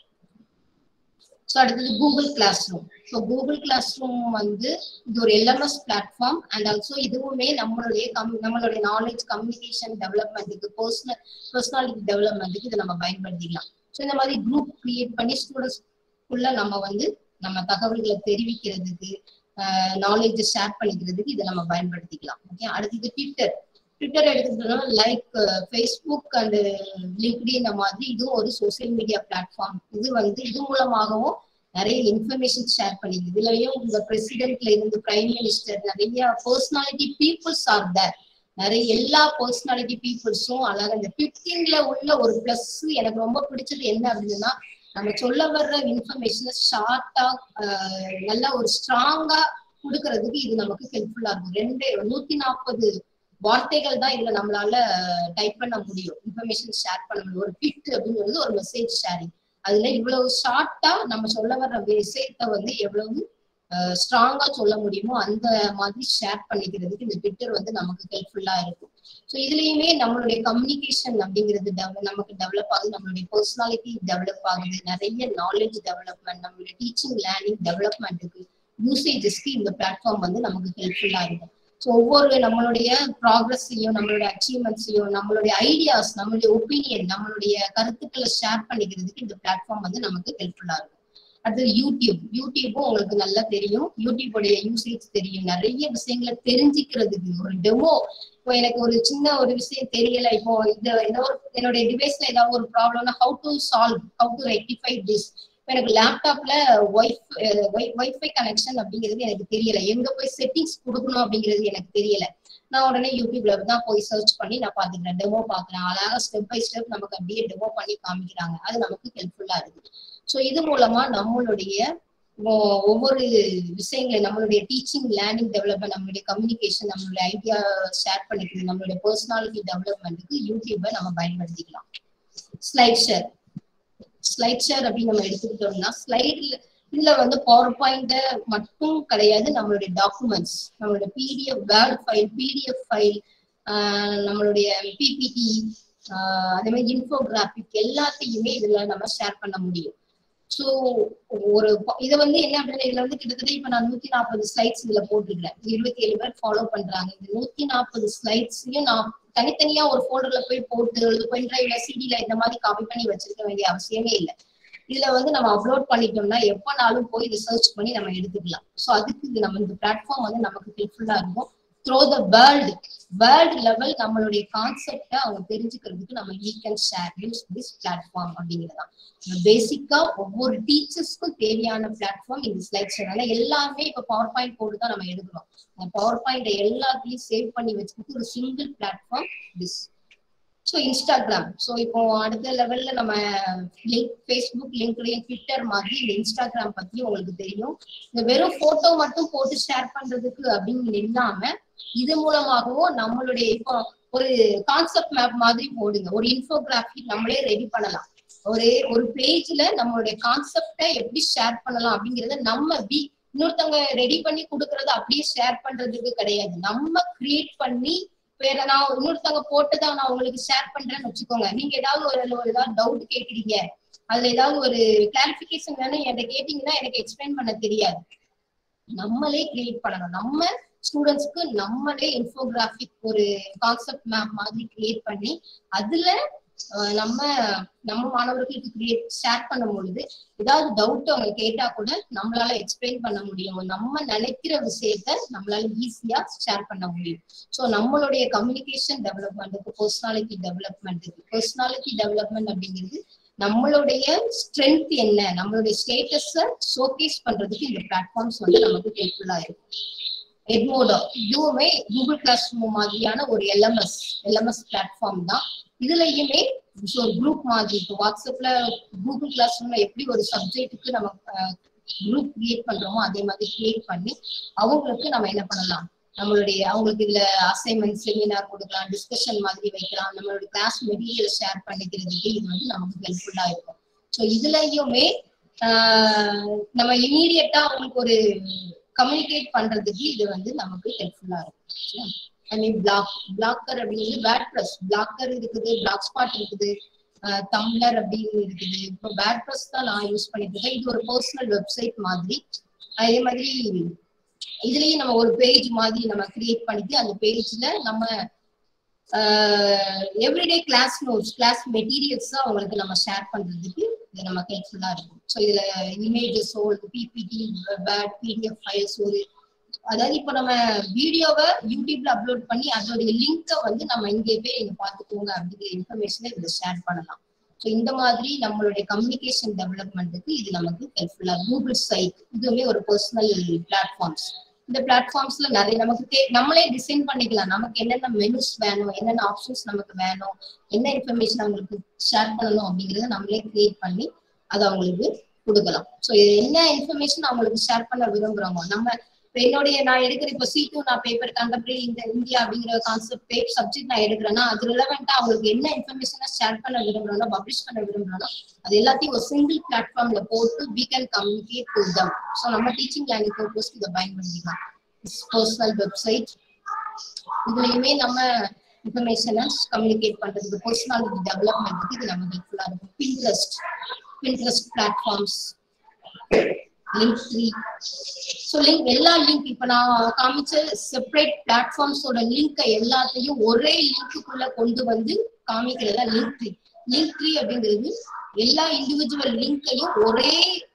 ஸோ அடுத்தது Google classroom. So Google classroom வந்து இது ஒரு LMS பிளாட்ஃபார்ம் அண்ட் ஆல்சோ இதுவுமே நம்மளுடைய நாலேஜ் கம்யூனிகேஷன் டெவலப்மெண்ட்டுக்கு பர்சனாலிட்டி டெவலப்மெண்ட்டுக்கு இதை நம்ம பயன்படுத்திக்கலாம். ஸோ இந்த மாதிரி குரூப் கிரியேட் பண்ணி ஸ்டூடெண்ட்ஸ்க்குள்ள நம்ம தகவல்களை தெரிவிக்கிறதுக்கு, நாலேஜ் ஷேர் பண்ணிக்கிறதுக்கு இதை நம்ம பயன்படுத்திக்கலாம். ஓகே, அடுத்தது ட்விட்டர் எடுத்துக்கிட்டோம்னா லைக் ஃபேஸ்புக் அண்ட் லிங்க்டின் இந்த மாதிரி இதுவும் ஒரு சோசியல் மீடியா பிளாட்ஃபார்ம். இது மூலமாகவும் நிறைய இன்ஃபர்மேஷன் ஷேர் பண்ணிக்குது. இதுலயும் உங்க பிரசிடென்ட்ல இருந்து பிரைம் மினிஸ்டர் நிறைய பர்சனாலிட்டி பீப்புள்ஸ் ஆர் தேர். நிறைய எல்லா பர்சனாலிட்டி பீப்புள்ஸும் அழகா இந்த 15ல உள்ள ஒரு பிளஸ் எனக்கு ரொம்ப பிடிச்சது என்ன அப்படின்னா நம்ம சொல்ல வர்ற இன்ஃபர்மேஷனை ஷார்ட்டா நல்லா ஒரு ஸ்ட்ராங்கா கொடுக்கறதுக்கு இது நமக்கு ஹெல்ப்ஃபுல்லா இருக்கும். 140 வார்த்தைகள் தான் இதுல நம்மளால டைப் பண்ண முடியும், இன்ஃபர்மேஷன் ஷேர் பண்ண முடியும். ஒரு ட்வீட் அப்படிங்கிறது ஒரு மெசேஜ் ஷேரிங். அதுல இவ்வளவு ஷார்ட்டா நம்ம சொல்ல வர்ற விஷயத்த வந்து எவ்வளவு ஸ்ட்ராங்கா சொல்ல முடியுமோ அந்த மாதிரி ஷேர் பண்ணிக்கிறதுக்கு இந்த ட்விட்டர் வந்து நமக்கு ஹெல்ப்ஃபுல்லா இருக்கும். ஸோ இதுலயுமே நம்மளுடைய கம்யூனிகேஷன் அப்படிங்கிறது நமக்கு டெவலப் ஆகுது, நம்மளுடைய பர்சனாலிட்டி டெவலப் ஆகுது, நிறைய நாலேஜ் டெவலப்மெண்ட், நம்மளுடைய டீச்சிங் லேர்னிங் டெவலப்மெண்ட்டுக்கு யூசேஜஸ்க்கு இந்த பிளாட்ஃபார்ம் வந்து நமக்கு ஹெல்ப்ஃபுல்லா இருக்கும். ஸோ ஒவ்வொரு நம்மளுடைய ப்ராக்ரஸையும், நம்மளுடைய அச்சீவ்மெண்ட்ஸையும், நம்மளுடைய ஐடியாஸ், நம்மளுடைய ஒப்பீனியன், நம்மளுடைய கருத்துக்களை ஷேர் பண்ணிக்கிறதுக்கு இந்த பிளாட்ஃபார்ம் வந்து நமக்கு ஹெல்ப்ஃபுல்லா இருக்கும். அடுத்தது யூடியூப்பும் உங்களுக்கு நல்லா தெரியும், யூடியூபோடைய யூசேஜ் தெரியும். நிறைய விஷயங்களை தெரிஞ்சுக்கிறதுக்கு ஒரு டெமோ, இப்போ எனக்கு ஒரு சின்ன ஒரு விஷயம் தெரியல, இப்போ என்னுடைய டிவைஸ்ல ஏதாவது ஒரு ப்ராப்ளம்னா ஹவு டு ரெக்டிஃபை திஸ். எனக்கு லேப்டாப்ல வைஃபை கனெக்ஷன் அப்படிங்கிறது எனக்கு தெரியல, எங்க போய் செட்டிங்ஸ் கொடுக்கணும் அப்படிங்கிறது எனக்கு தெரியல. நான் உடனே யூடியூப்ல தான் போய் சர்ச் பண்ணி நான் பாத்துக்கிறேன், டெமோ பாக்குறேன். அழகா ஸ்டெப் பை ஸ்டெப் நமக்கு அப்படியே டெமோ பண்ணி காமிக்கிறாங்க. அது நமக்கு ஹெல்ப்ஃபுல்லா இருக்கு. ஸோ இது மூலமா நம்மளுடைய ஒவ்வொரு விஷயங்களை, நம்மளுடைய டீச்சிங் லேர்னிங் டெவலப்மெண்ட், நம்மளுடைய கம்யூனிகேஷன், நம்மளுடைய ஐடியா ஷேர் பண்ணிக்கிறது, நம்மளுடைய பர்சனாலிட்டி டெவலப்மெண்ட்டுக்கு யூடியூபை நம்ம பயன்படுத்திக்கலாம். ஸ்லைட் ஷேர் அப்படின்னு நம்ம எடுத்துக்கிட்டோம்னா இதுல வந்து பவர் பாயிண்ட் மட்டும் கிடையாது, நம்மளுடைய டாக்குமெண்ட்ஸ், நம்மளுடைய PDF word file, PDF file, நம்மளுடைய PPT, அதே மாதிரி இன்ஃபோகிராபிக் எல்லாத்தையுமே இதுல நம்ம ஷேர் பண்ண முடியும். ஸோ இதை வந்து என்ன அப்படின்னா இதுல வந்து கிட்டத்தட்ட இப்ப நான் 140 ஸ்லைட்ஸ் இதுல போட்டிருக்கிறேன். 27 பேர் ஃபாலோ பண்றாங்க. இந்த 140 ஸ்லைட்ஸையும் நான் தனித்தனியா ஒரு ஃபோல்டர்ல போய் போட்டு பென்ட்ரைவ்ல சிடில இந்த மாதிரி காப்பி பண்ணி வச்சிருக்க வேண்டிய அவசியமே இல்லை. இதுல வந்து நம்ம அப்லோட் பண்ணிட்டோம்னா எப்பனாலும் போய் இதை சர்ச் பண்ணி நம்ம எடுத்துக்கலாம். ஸோ அதுக்கு இது நம்ம இந்த பிளாட்ஃபார்ம் வந்து நமக்கு ஹெல்ப்ஃபுல்லா இருக்கும். த்ரோ த வேர்ல்ட் லெவல் நம்மளுடைய கான்செப்டை அவங்க தெரிஞ்சுக்கிறதுக்கு நம்ம you can share use this platform அப்படிங்கிறதான் பேசிக்கா ஒவ்வொரு டீச்சர்ஸ்க்கும் தேவையான பிளாட்ஃபார்ம் இந்த ஸ்லைட் ஷேர். ஆனா எல்லாமே இப்ப பவர் பாயிண்ட் போட்டு தான் நம்ம எடுக்கிறோம். அந்த பவர் பாயிண்ட் எல்லாத்தையும் சேவ் பண்ணி வச்சுக்கிட்டு ஒரு single platform this. So Instagram. So இப்போ அடுத்த லெவல்ல நம்ம ஃபேஸ்புக், லிங்க்டின், ட்விட்டர் மாதிரி இந்த இன்ஸ்டாகிராம் பத்தி உங்களுக்கு தெரியும். இந்த வெறும் போட்டோ மட்டும் போட்டு ஷேர் பண்றதுக்கு அப்படின்னு இல்லாம இது மூலமாகவும் நம்மளுடைய இப்போ ஒரு கான்செப்ட் மேப் மாதிரி போடுங்க, ஒரு இன்ஃபோகிராஃபி நம்மளே ரெடி பண்ணலாம். ஒரு பேஜ்ல நம்மளுடைய கான்செப்டை எப்படி ஷேர் பண்ணலாம் அப்படிங்கறத நம்ம இன்னொருத்தவங்க ரெடி பண்ணி கொடுக்கறத அப்படியே ஷேர் பண்றதுக்கு கிடையாது, நம்ம கிரியேட் பண்ணி வேற நான் இன்னொருத்தவங்க போட்டுதான் நான் உங்களுக்கு ஷேர் பண்றேன்னு வச்சுக்கோங்க. நீங்க ஏதாவது டவுட் கேக்குறீங்க, அதுல ஏதாவது ஒரு கிளாரிபிகேஷன் வேணும் என்கிட்ட கேட்டீங்கன்னா எனக்கு எக்ஸ்பிளைன் பண்ண தெரியாது. நம்மளே கிரியேட் பண்ணணும். நம்ம ஸ்டூடெண்ட்ஸ்க்கு நம்மளே இன்ஃபோகிராஃபிக் ஒரு கான்செப்ட் மேப் மாதிரி கிரியேட் பண்ணி அதுல நம்ம மாணவர்களுக்கு ஷேர் பண்ணும் பொழுது ஏதாவது டவுட் அவங்க கேட்டா கூட நம்மளால எக்ஸ்பிளைன் பண்ண முடியும். நம்ம நினைக்கிற விஷயத்த நம்மளால ஈஸியா ஷேர் பண்ண முடியும். ஸோ நம்மளுடைய கம்யூனிகேஷன் டெவலப்மெண்ட்டுக்கு, பர்சனாலிட்டி டெவலப்மெண்ட் அப்படிங்கிறது நம்மளுடைய ஸ்ட்ரென்த் என்ன, நம்மளுடைய ஸ்டேட்டஸ ஷோகேஸ் பண்றதுக்கு இந்த பிளாட்ஃபார்ம்ஸ் வந்து நமக்கு ஹெல்ப்ஃபுல்லா இருக்கும். எட்மோடோ இதுவுமே கூகுள் கிளாஸ் ரூம் மாதிரியான ஒரு எல்எம்எஸ் பிளாட்ஃபார்ம் தான். இதுலயுமே ஒரு குரூப் மாதிரி இப்போ வாட்ஸ்அப்ல கூகுள் கிளாஸ் ரூம்ல எப்படி ஒரு சப்ஜெக்ட்டுக்கு நம்ம குரூப் கிரியேட் பண்றோமோ அதே மாதிரி கிரியேட் பண்ணி அவங்களுக்கு நம்ம என்ன பண்ணலாம், அவங்களுக்கு இதுல அசைன்மெண்ட், செமினார் கொடுக்கலாம், டிஸ்கஷன் மாதிரி வைக்கலாம், நம்மளுடைய கிளாஸ் மெட்டீரியல் ஷேர் பண்ணிக்கிறதுக்கு இது வந்து நமக்கு ஹெல்ப்ஃபுல்லா இருக்கும். ஸோ இதுலயுமே நம்ம இமீடியட்டா அவங்களுக்கு ஒரு கம்யூனிகேட் பண்றதுக்கு இது வந்து நமக்கு ஹெல்ப்ஃபுல்லா இருக்கும். ஐ மீன் பிளாக்கர் அப்படிங்கிறது வேர்ட்பிரஸ், பிளாக்கர் இருக்குது, பிளாக் ஸ்பாட் இருக்குது, டம்ளர் அப்படின்னு இருக்குது. இப்போ வேர்ட்பிரஸ் தான் நான் யூஸ் பண்ணிட்டு இருக்கேன். இது ஒரு பர்சனல் வெப்சைட் மாதிரி. அதே மாதிரி இதுலயும் நம்ம ஒரு பேஜ் மாதிரி நம்ம கிரியேட் பண்ணிட்டு அந்த பேஜ்ல நம்ம everyday class notes, class materials தான் அவங்களுக்கு நம்ம ஷேர் பண்றதுக்கு இது நமக்கு ஹெல்ப்ஃபுல்லா இருக்கும். ஸோ இதுல இமேஜஸோ, பிபிடி, வேர்ட், பிடிஎஃப் ஃபைல்ஸ், அதாவது இப்போ நம்ம வீடியோவை யூடியூப்ல அப்லோட் பண்ணி அதோடைய லிங்கை வந்து நம்ம இங்கே போய் நீங்க பாத்துக்கோங்க அப்படிங்கிற இன்ஃபர்மேஷனை இதுல ஷேர் பண்ணலாம். ஸோ இந்த மாதிரி நம்மளுடைய கம்யூனிகேஷன் டெவலப்மெண்ட்டுக்கு இது நமக்கு ஹெல்ப்ஃபுல்லா. கூகுள் சைட் இதுவுமே ஒரு பர்சனல் பிளாட்ஃபார்ம்ஸ். இந்த பிளாட்ஃபார்ம்ஸ்ல நிறைய நமக்கு நம்மளே டிசைன் பண்ணிக்கலாம். நமக்கு என்னென்ன மெனுஸ் வேணும், என்னென்ன ஆப்ஷன்ஸ் நமக்கு வேணும், என்ன இன்ஃபர்மேஷன் அவங்களுக்கு ஷேர் பண்ணணும் அப்படிங்கிறத நம்மளே கிரியேட் பண்ணி அதை அவங்களுக்கு கொடுக்கலாம். ஸோ என்ன இன்ஃபர்மேஷன் அவங்களுக்கு ஷேர் பண்ண விரும்புறோமோ நம்ம நான் எடுக்கிற இப்போ C2 நான் பேப்பர் கண்டெம்பரரி இந்தியா அப்படிங்கிற கான்செப்ட் சப்ஜெக்ட் நான் எடுக்கிறேன்னா அது ரிலவெண்டா அவங்களுக்கு என்ன இன்ஃபர்மேஷனை ஷேர் பண்ண விரும்புறோம்னா, பப்ளிஷ் பண்ண விரும்புறோம்னா அது எல்லாத்தையும் ஒரு சிங்கிள் பிளாட்ஃபார்ம்ல போட்டு we can communicate to them. So நம்ம டீச்சிங் லைன் பர்பஸ்க்கு இதை பயன்படுத்திக்கலாம். பர்சனல் வெப்சைட் இதுலயுமே நம்ம இன்ஃபர்மேஷனை கம்யூனிகேட் பண்றதுக்கு, பர்சனாலிட்டி டெவலப்மெண்ட்டுக்கு இது நம்ம ஹெல்ப்ஃபுல்லா இருக்கும். Pinterest platforms, Linktree. ஸோ எல்லா லிங்க் இப்ப நான் காமிச்ச செப்பரேட் பிளாட்ஃபார்ம்ஸோட லிங்க் எல்லாத்தையும் ஒரே லிங்க்குள்ள கொண்டு வந்து காமிக்கிறதா லிங்க்ட்ரீ அப்படிங்கிறது. எல்லா இண்டிவிஜுவல் லிங்கையும் ஒரே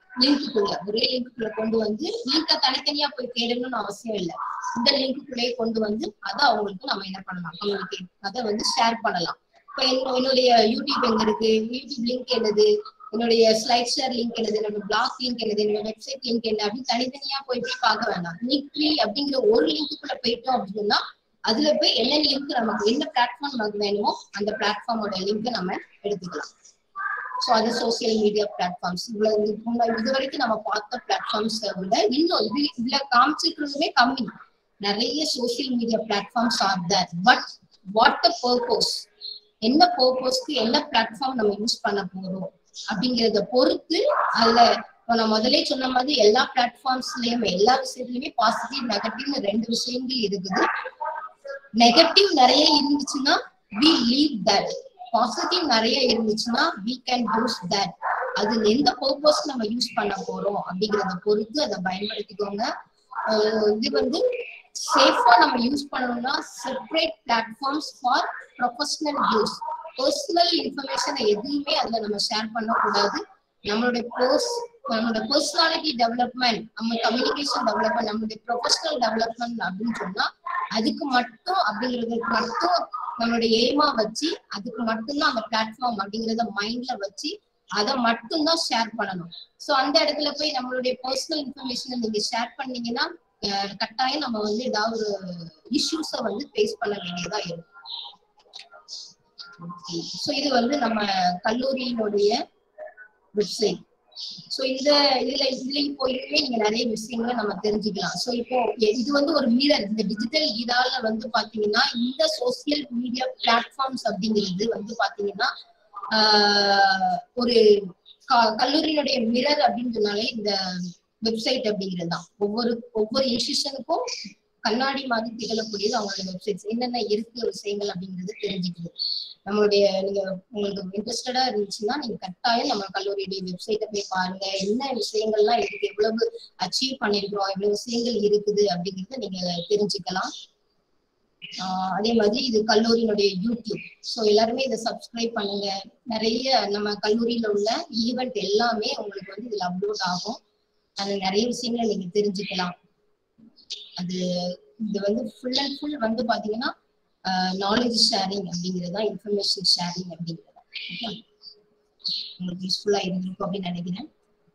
லிங்க்குள்ள கொண்டு வந்து லிங்கை தனித்தனியா போய் தேடணும்னு அவசியம் இல்லை. இந்த லிங்க்குள்ளே கொண்டு வந்து அதை அவங்களுக்கு நம்ம என்ன பண்ணலாம், கம்யூனிகேட், அதை வந்து ஷேர் பண்ணலாம். இப்ப என்னுடைய யூடியூப் எங்க இருக்கு, யூடியூப் லிங்க் என்னது, என்னுடைய ஸ்லைட் ஷேர் லிங்க் என்னது, என்னோட பிளாக் லிங்க் என்னது, என்னோட வெப்சைட் லிங்க் என்ன அப்படின்னு தனித்தனியா போய் பார்க்க வேண்டாம். லிங்க்ட்ரீ அப்படிங்கிற ஒரு லிங்க்குள்ள போயிட்டோம் அப்படின்னா அதுல போய் என்ன லிங்க் நமக்கு என்ன பிளாட்ஃபார்ம் நமக்கு வேணுமோ அந்த பிளாட்ஃபார்மோட லிங்கை நம்ம எடுத்துக்கலாம். ஸோ அது சோசியல் மீடியா பிளாட்ஃபார்ம்ஸ். இது வரைக்கும் நம்ம பார்த்த பிளாட்ஃபார்ம்ஸை விட இன்னும் இதுல காமிச்சிருக்கிறதுமே கம்மி. நிறைய social media platforms are there. But what the purpose, என்ன பர்பஸ்க்கு என்ன பிளாட்ஃபார்ம் நம்ம யூஸ் பண்ண போறோம் அப்படிங்கிறத பொறுத்து அதுல நான் முதலே சொன்ன மாதிரி எல்லா பிளாட்ஃபார்ம்ஸ்லயுமே எல்லா விஷயத்துலயுமே பாசிட்டிவ் நெகட்டிவ்னு ரெண்டு விஷயங்கள் இருக்குது. நெகட்டிவ் நிறைய இருந்துச்சுன்னா we leave that, பாசிட்டிவ் நிறைய இருந்துச்சுன்னா we can use that. அது எந்த பர்பஸ் நம்ம யூஸ் பண்ண போறோம் அப்படிங்கறத பொறுத்து அதை பயன்படுத்திக்கோங்க. இது வந்து சேஃபா நம்ம யூஸ் பண்ணணும்னா separate platforms for professional use. Personal இன்ஃபர்மேஷனை எதுவுமே அதுல நம்ம ஷேர் பண்ணக்கூடாது. நம்மளுடைய பர்சனாலிட்டி டெவலப்மெண்ட், நம்ம கம்யூனிகேஷன் டெவலப்மெண்ட், நம்மளுடைய ப்ரொஃபஷனல் டெவலப்மெண்ட் அப்படின்னு சொன்னா அதுக்கு மட்டும் அப்படிங்கிறதுக்கு மட்டும் நம்மளுடைய எய்மா வச்சு அதுக்கு மட்டும்தான் அந்த பிளாட்ஃபார்ம் அப்படிங்கிறத மைண்ட்ல வச்சு அதை மட்டும்தான் ஷேர் பண்ணணும். ஸோ அந்த இடத்துல போய் நம்மளுடைய பர்சனல் இன்ஃபர்மேஷனை நீங்க ஷேர் பண்ணீங்கன்னா கட்டாயம் நம்ம வந்து ஏதாவது ஒரு இஷ்யூஸை வந்து ஃபேஸ் பண்ண வேண்டியதா இருக்கும். ஸோ இது வந்து நம்ம கல்லூரியினுடைய வெப்சைட். ஸோ இதுலயும் போயிட்டுமே நீங்க நிறைய விஷயங்களை நம்ம தெரிஞ்சுக்கலாம். ஸோ இப்போ இது வந்து ஒரு மிரர். இந்த டிஜிட்டல் இதால வந்து பாத்தீங்கன்னா இந்த சோசியல் மீடியா பிளாட்ஃபார்ம்ஸ் அப்படிங்கிறது வந்து பாத்தீங்கன்னா ஒரு கல்லூரியினுடைய மிரர் அப்படின்னு சொன்னாலே இந்த வெப்சைட் அப்படிங்கிறது தான். ஒவ்வொரு இன்ஸ்டிடியூஷனுக்கும் கண்ணாடி மாதிரி திகழக்கூடியது அவங்களுடைய வெப்சைட்ஸ். என்னென்ன இருக்கு விஷயங்கள் அப்படிங்கிறது தெரிஞ்சுக்குது. நம்மளுடைய நீங்க உங்களுக்கு இன்ட்ரெஸ்டடா இருந்துச்சுன்னா நீங்க கட்டாயம் நம்ம கல்லூரியுடைய வெப்சைட்டை போய் பாருங்க. என்ன விஷயங்கள்லாம் இருக்கு, எவ்வளவு அச்சீவ் பண்ணிருக்கிறோம், எவ்வளவு விஷயங்கள் இருக்குது அப்படிங்கறத நீங்க தெரிஞ்சுக்கலாம். அதே மாதிரி இது கல்லூரியினுடைய யூடியூப். ஸோ எல்லாருமே இதை சப்ஸ்கிரைப் பண்ணுங்க. நிறைய நம்ம கல்லூரியில உள்ள ஈவெண்ட் எல்லாமே உங்களுக்கு வந்து இதுல அப்லோட் ஆகும். அது நிறைய விஷயங்களை நீங்க தெரிஞ்சுக்கலாம். அது இது வந்து ஃபுல் அண்ட் ஃபுல் வந்து பாத்தீங்கன்னா நாலேஜ் ஷேரிங் அப்படிங்கிறது தான், இன்ஃபர்மேஷன் ஷேரிங் அப்படிங்கிறது. உங்களுக்கு யூஸ்ஃபுல்லா இருந்திருக்கும் அப்படின்னு நினைக்கிறேன்.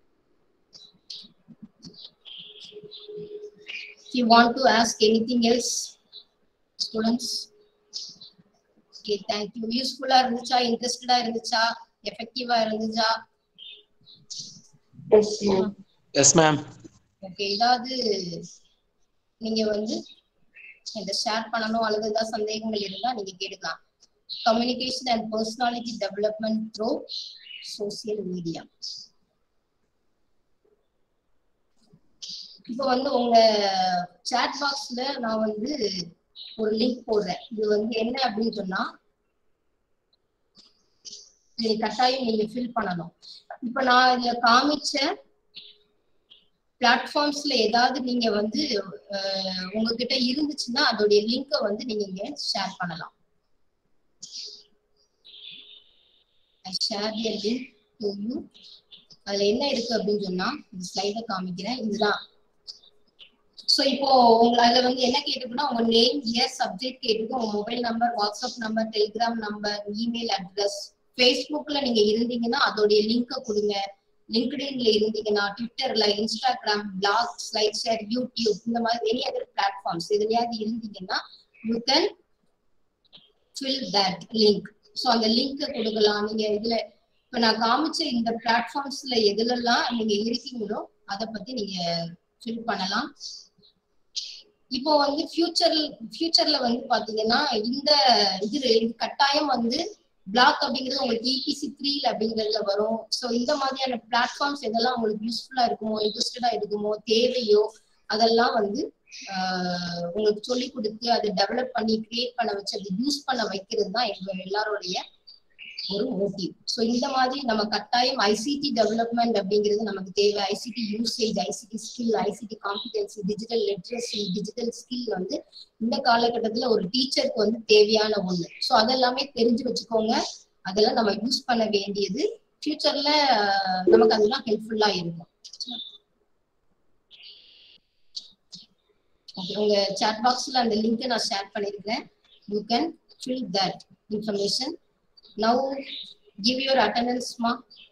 If you want to ask anything else, students? Okay, thank you. யூஸ்ஃபுல்லா இருந்துச்சா, இன்ட்ரெஸ்டடா இருந்துச்சா, எஃபெக்டிவா இருந்துச்சா? Yes ma'am. ஓகே, ஏதாவது நீங்க வந்து இந்த ஷேர் பண்ணணும் அல்லது ஏதாவது சந்தேகங்கள் இருந்தா நீங்க கேட்கலாம். Communication and personality development through social media. இப்போ வந்து உங்க சாட் பாக்ஸ்ல நான் வந்து ஒரு லிங்க் போடுறேன். இது வந்து என்ன அப்படின்னு சொன்னா கட்டாயம் நீங்க ஃபில் பண்ணணும். இப்ப நான் இதுல காமிச்ச பிளாட்ஃபார்ம்ஸ்ல ஏதாவது நீங்க வந்து உங்ககிட்ட இருந்துச்சுன்னா அதோடைய லிங்கை வந்து நீங்க இங்க ஷேர் பண்ணலாம். I share the link to you. அதுல என்ன இருக்கு அப்படின்னு சொன்னா இந்த ஸ்லைட காமிக்கிறேன். இதுதான். ஸோ இப்போ உங்களை அதுல வந்து என்ன கேட்டுக்குன்னா உங்க நேம், இயர், சப்ஜெக்ட் கேட்டுக்கு, உங்க mobile number, WhatsApp number, Telegram number, email address. ஃபேஸ்புக்ல நீங்க இருந்தீங்கன்னா அதோடைய லிங்கை கொடுங்க. லிங்க்டின்ல இருந்தீங்கன்னா, ட்விட்டர்ல, Instagram, blog, slide share, YouTube, இந்த மாதிரி எனி அதர் பிளாட்ஃபார்ம்ஸ் எதுலயாவது இருந்தீங்கன்னா you can fill that link. So அந்த லிங்க் கொடுக்கலாம். நீங்க இதுல இப்ப நான் காமிச்ச இந்த பிளாட்ஃபார்ம்ஸ்ல எதுலெல்லாம் நீங்க இருக்கீங்களோ அதை பத்தி நீங்க ஃபில் பண்ணலாம். இப்போ வந்து ஃபியூச்சர்ல வந்து பாத்தீங்கன்னா இந்த இது கட்டாயம் வந்து பிளாக் அப்படிங்கிறது உங்களுக்கு EPC 3 அப்படிங்கிறதுல வரும். ஸோ இந்த மாதிரியான பிளாட்ஃபார்ம்ஸ் எதெல்லாம் உங்களுக்கு யூஸ்ஃபுல்லா இருக்குமோ, இன்ட்ரெஸ்டடா இருக்குமோ, தேவையோ அதெல்லாம் வந்து உங்களுக்கு சொல்லி கொடுத்து அதை டெவலப் பண்ணி கிரியேட் பண்ண வச்சு அதை யூஸ் பண்ண வைக்கிறது தான் எங்க எல்லாருடைய ஒரு மோட்டிவ். ஸோ இந்த மாதிரி நம்ம கட்டாயம் ஐசிடி டெவலப்மெண்ட் அப்படிங்கிறது நமக்கு தேவை. ICT usage, ICT skill, ICT competency, digital literacy, digital skill வந்து இந்த காலகட்டத்துல ஒரு டீச்சருக்கு வந்து தேவையான ஒண்ணு. ஸோ அதெல்லாமே தெரிஞ்சு வச்சுக்கோங்க. அதெல்லாம் நம்ம யூஸ் பண்ண வேண்டியது. ஃபியூச்சர்ல நமக்கு அதெல்லாம் ஹெல்ப்ஃபுல்லா இருக்கும். ஓகே, உங்க சாட் பாக்ஸ்ல அந்த லிங்கை நான் ஷேர் பண்ணிருக்கேன். You can fill that information. Now give your attendance, ma.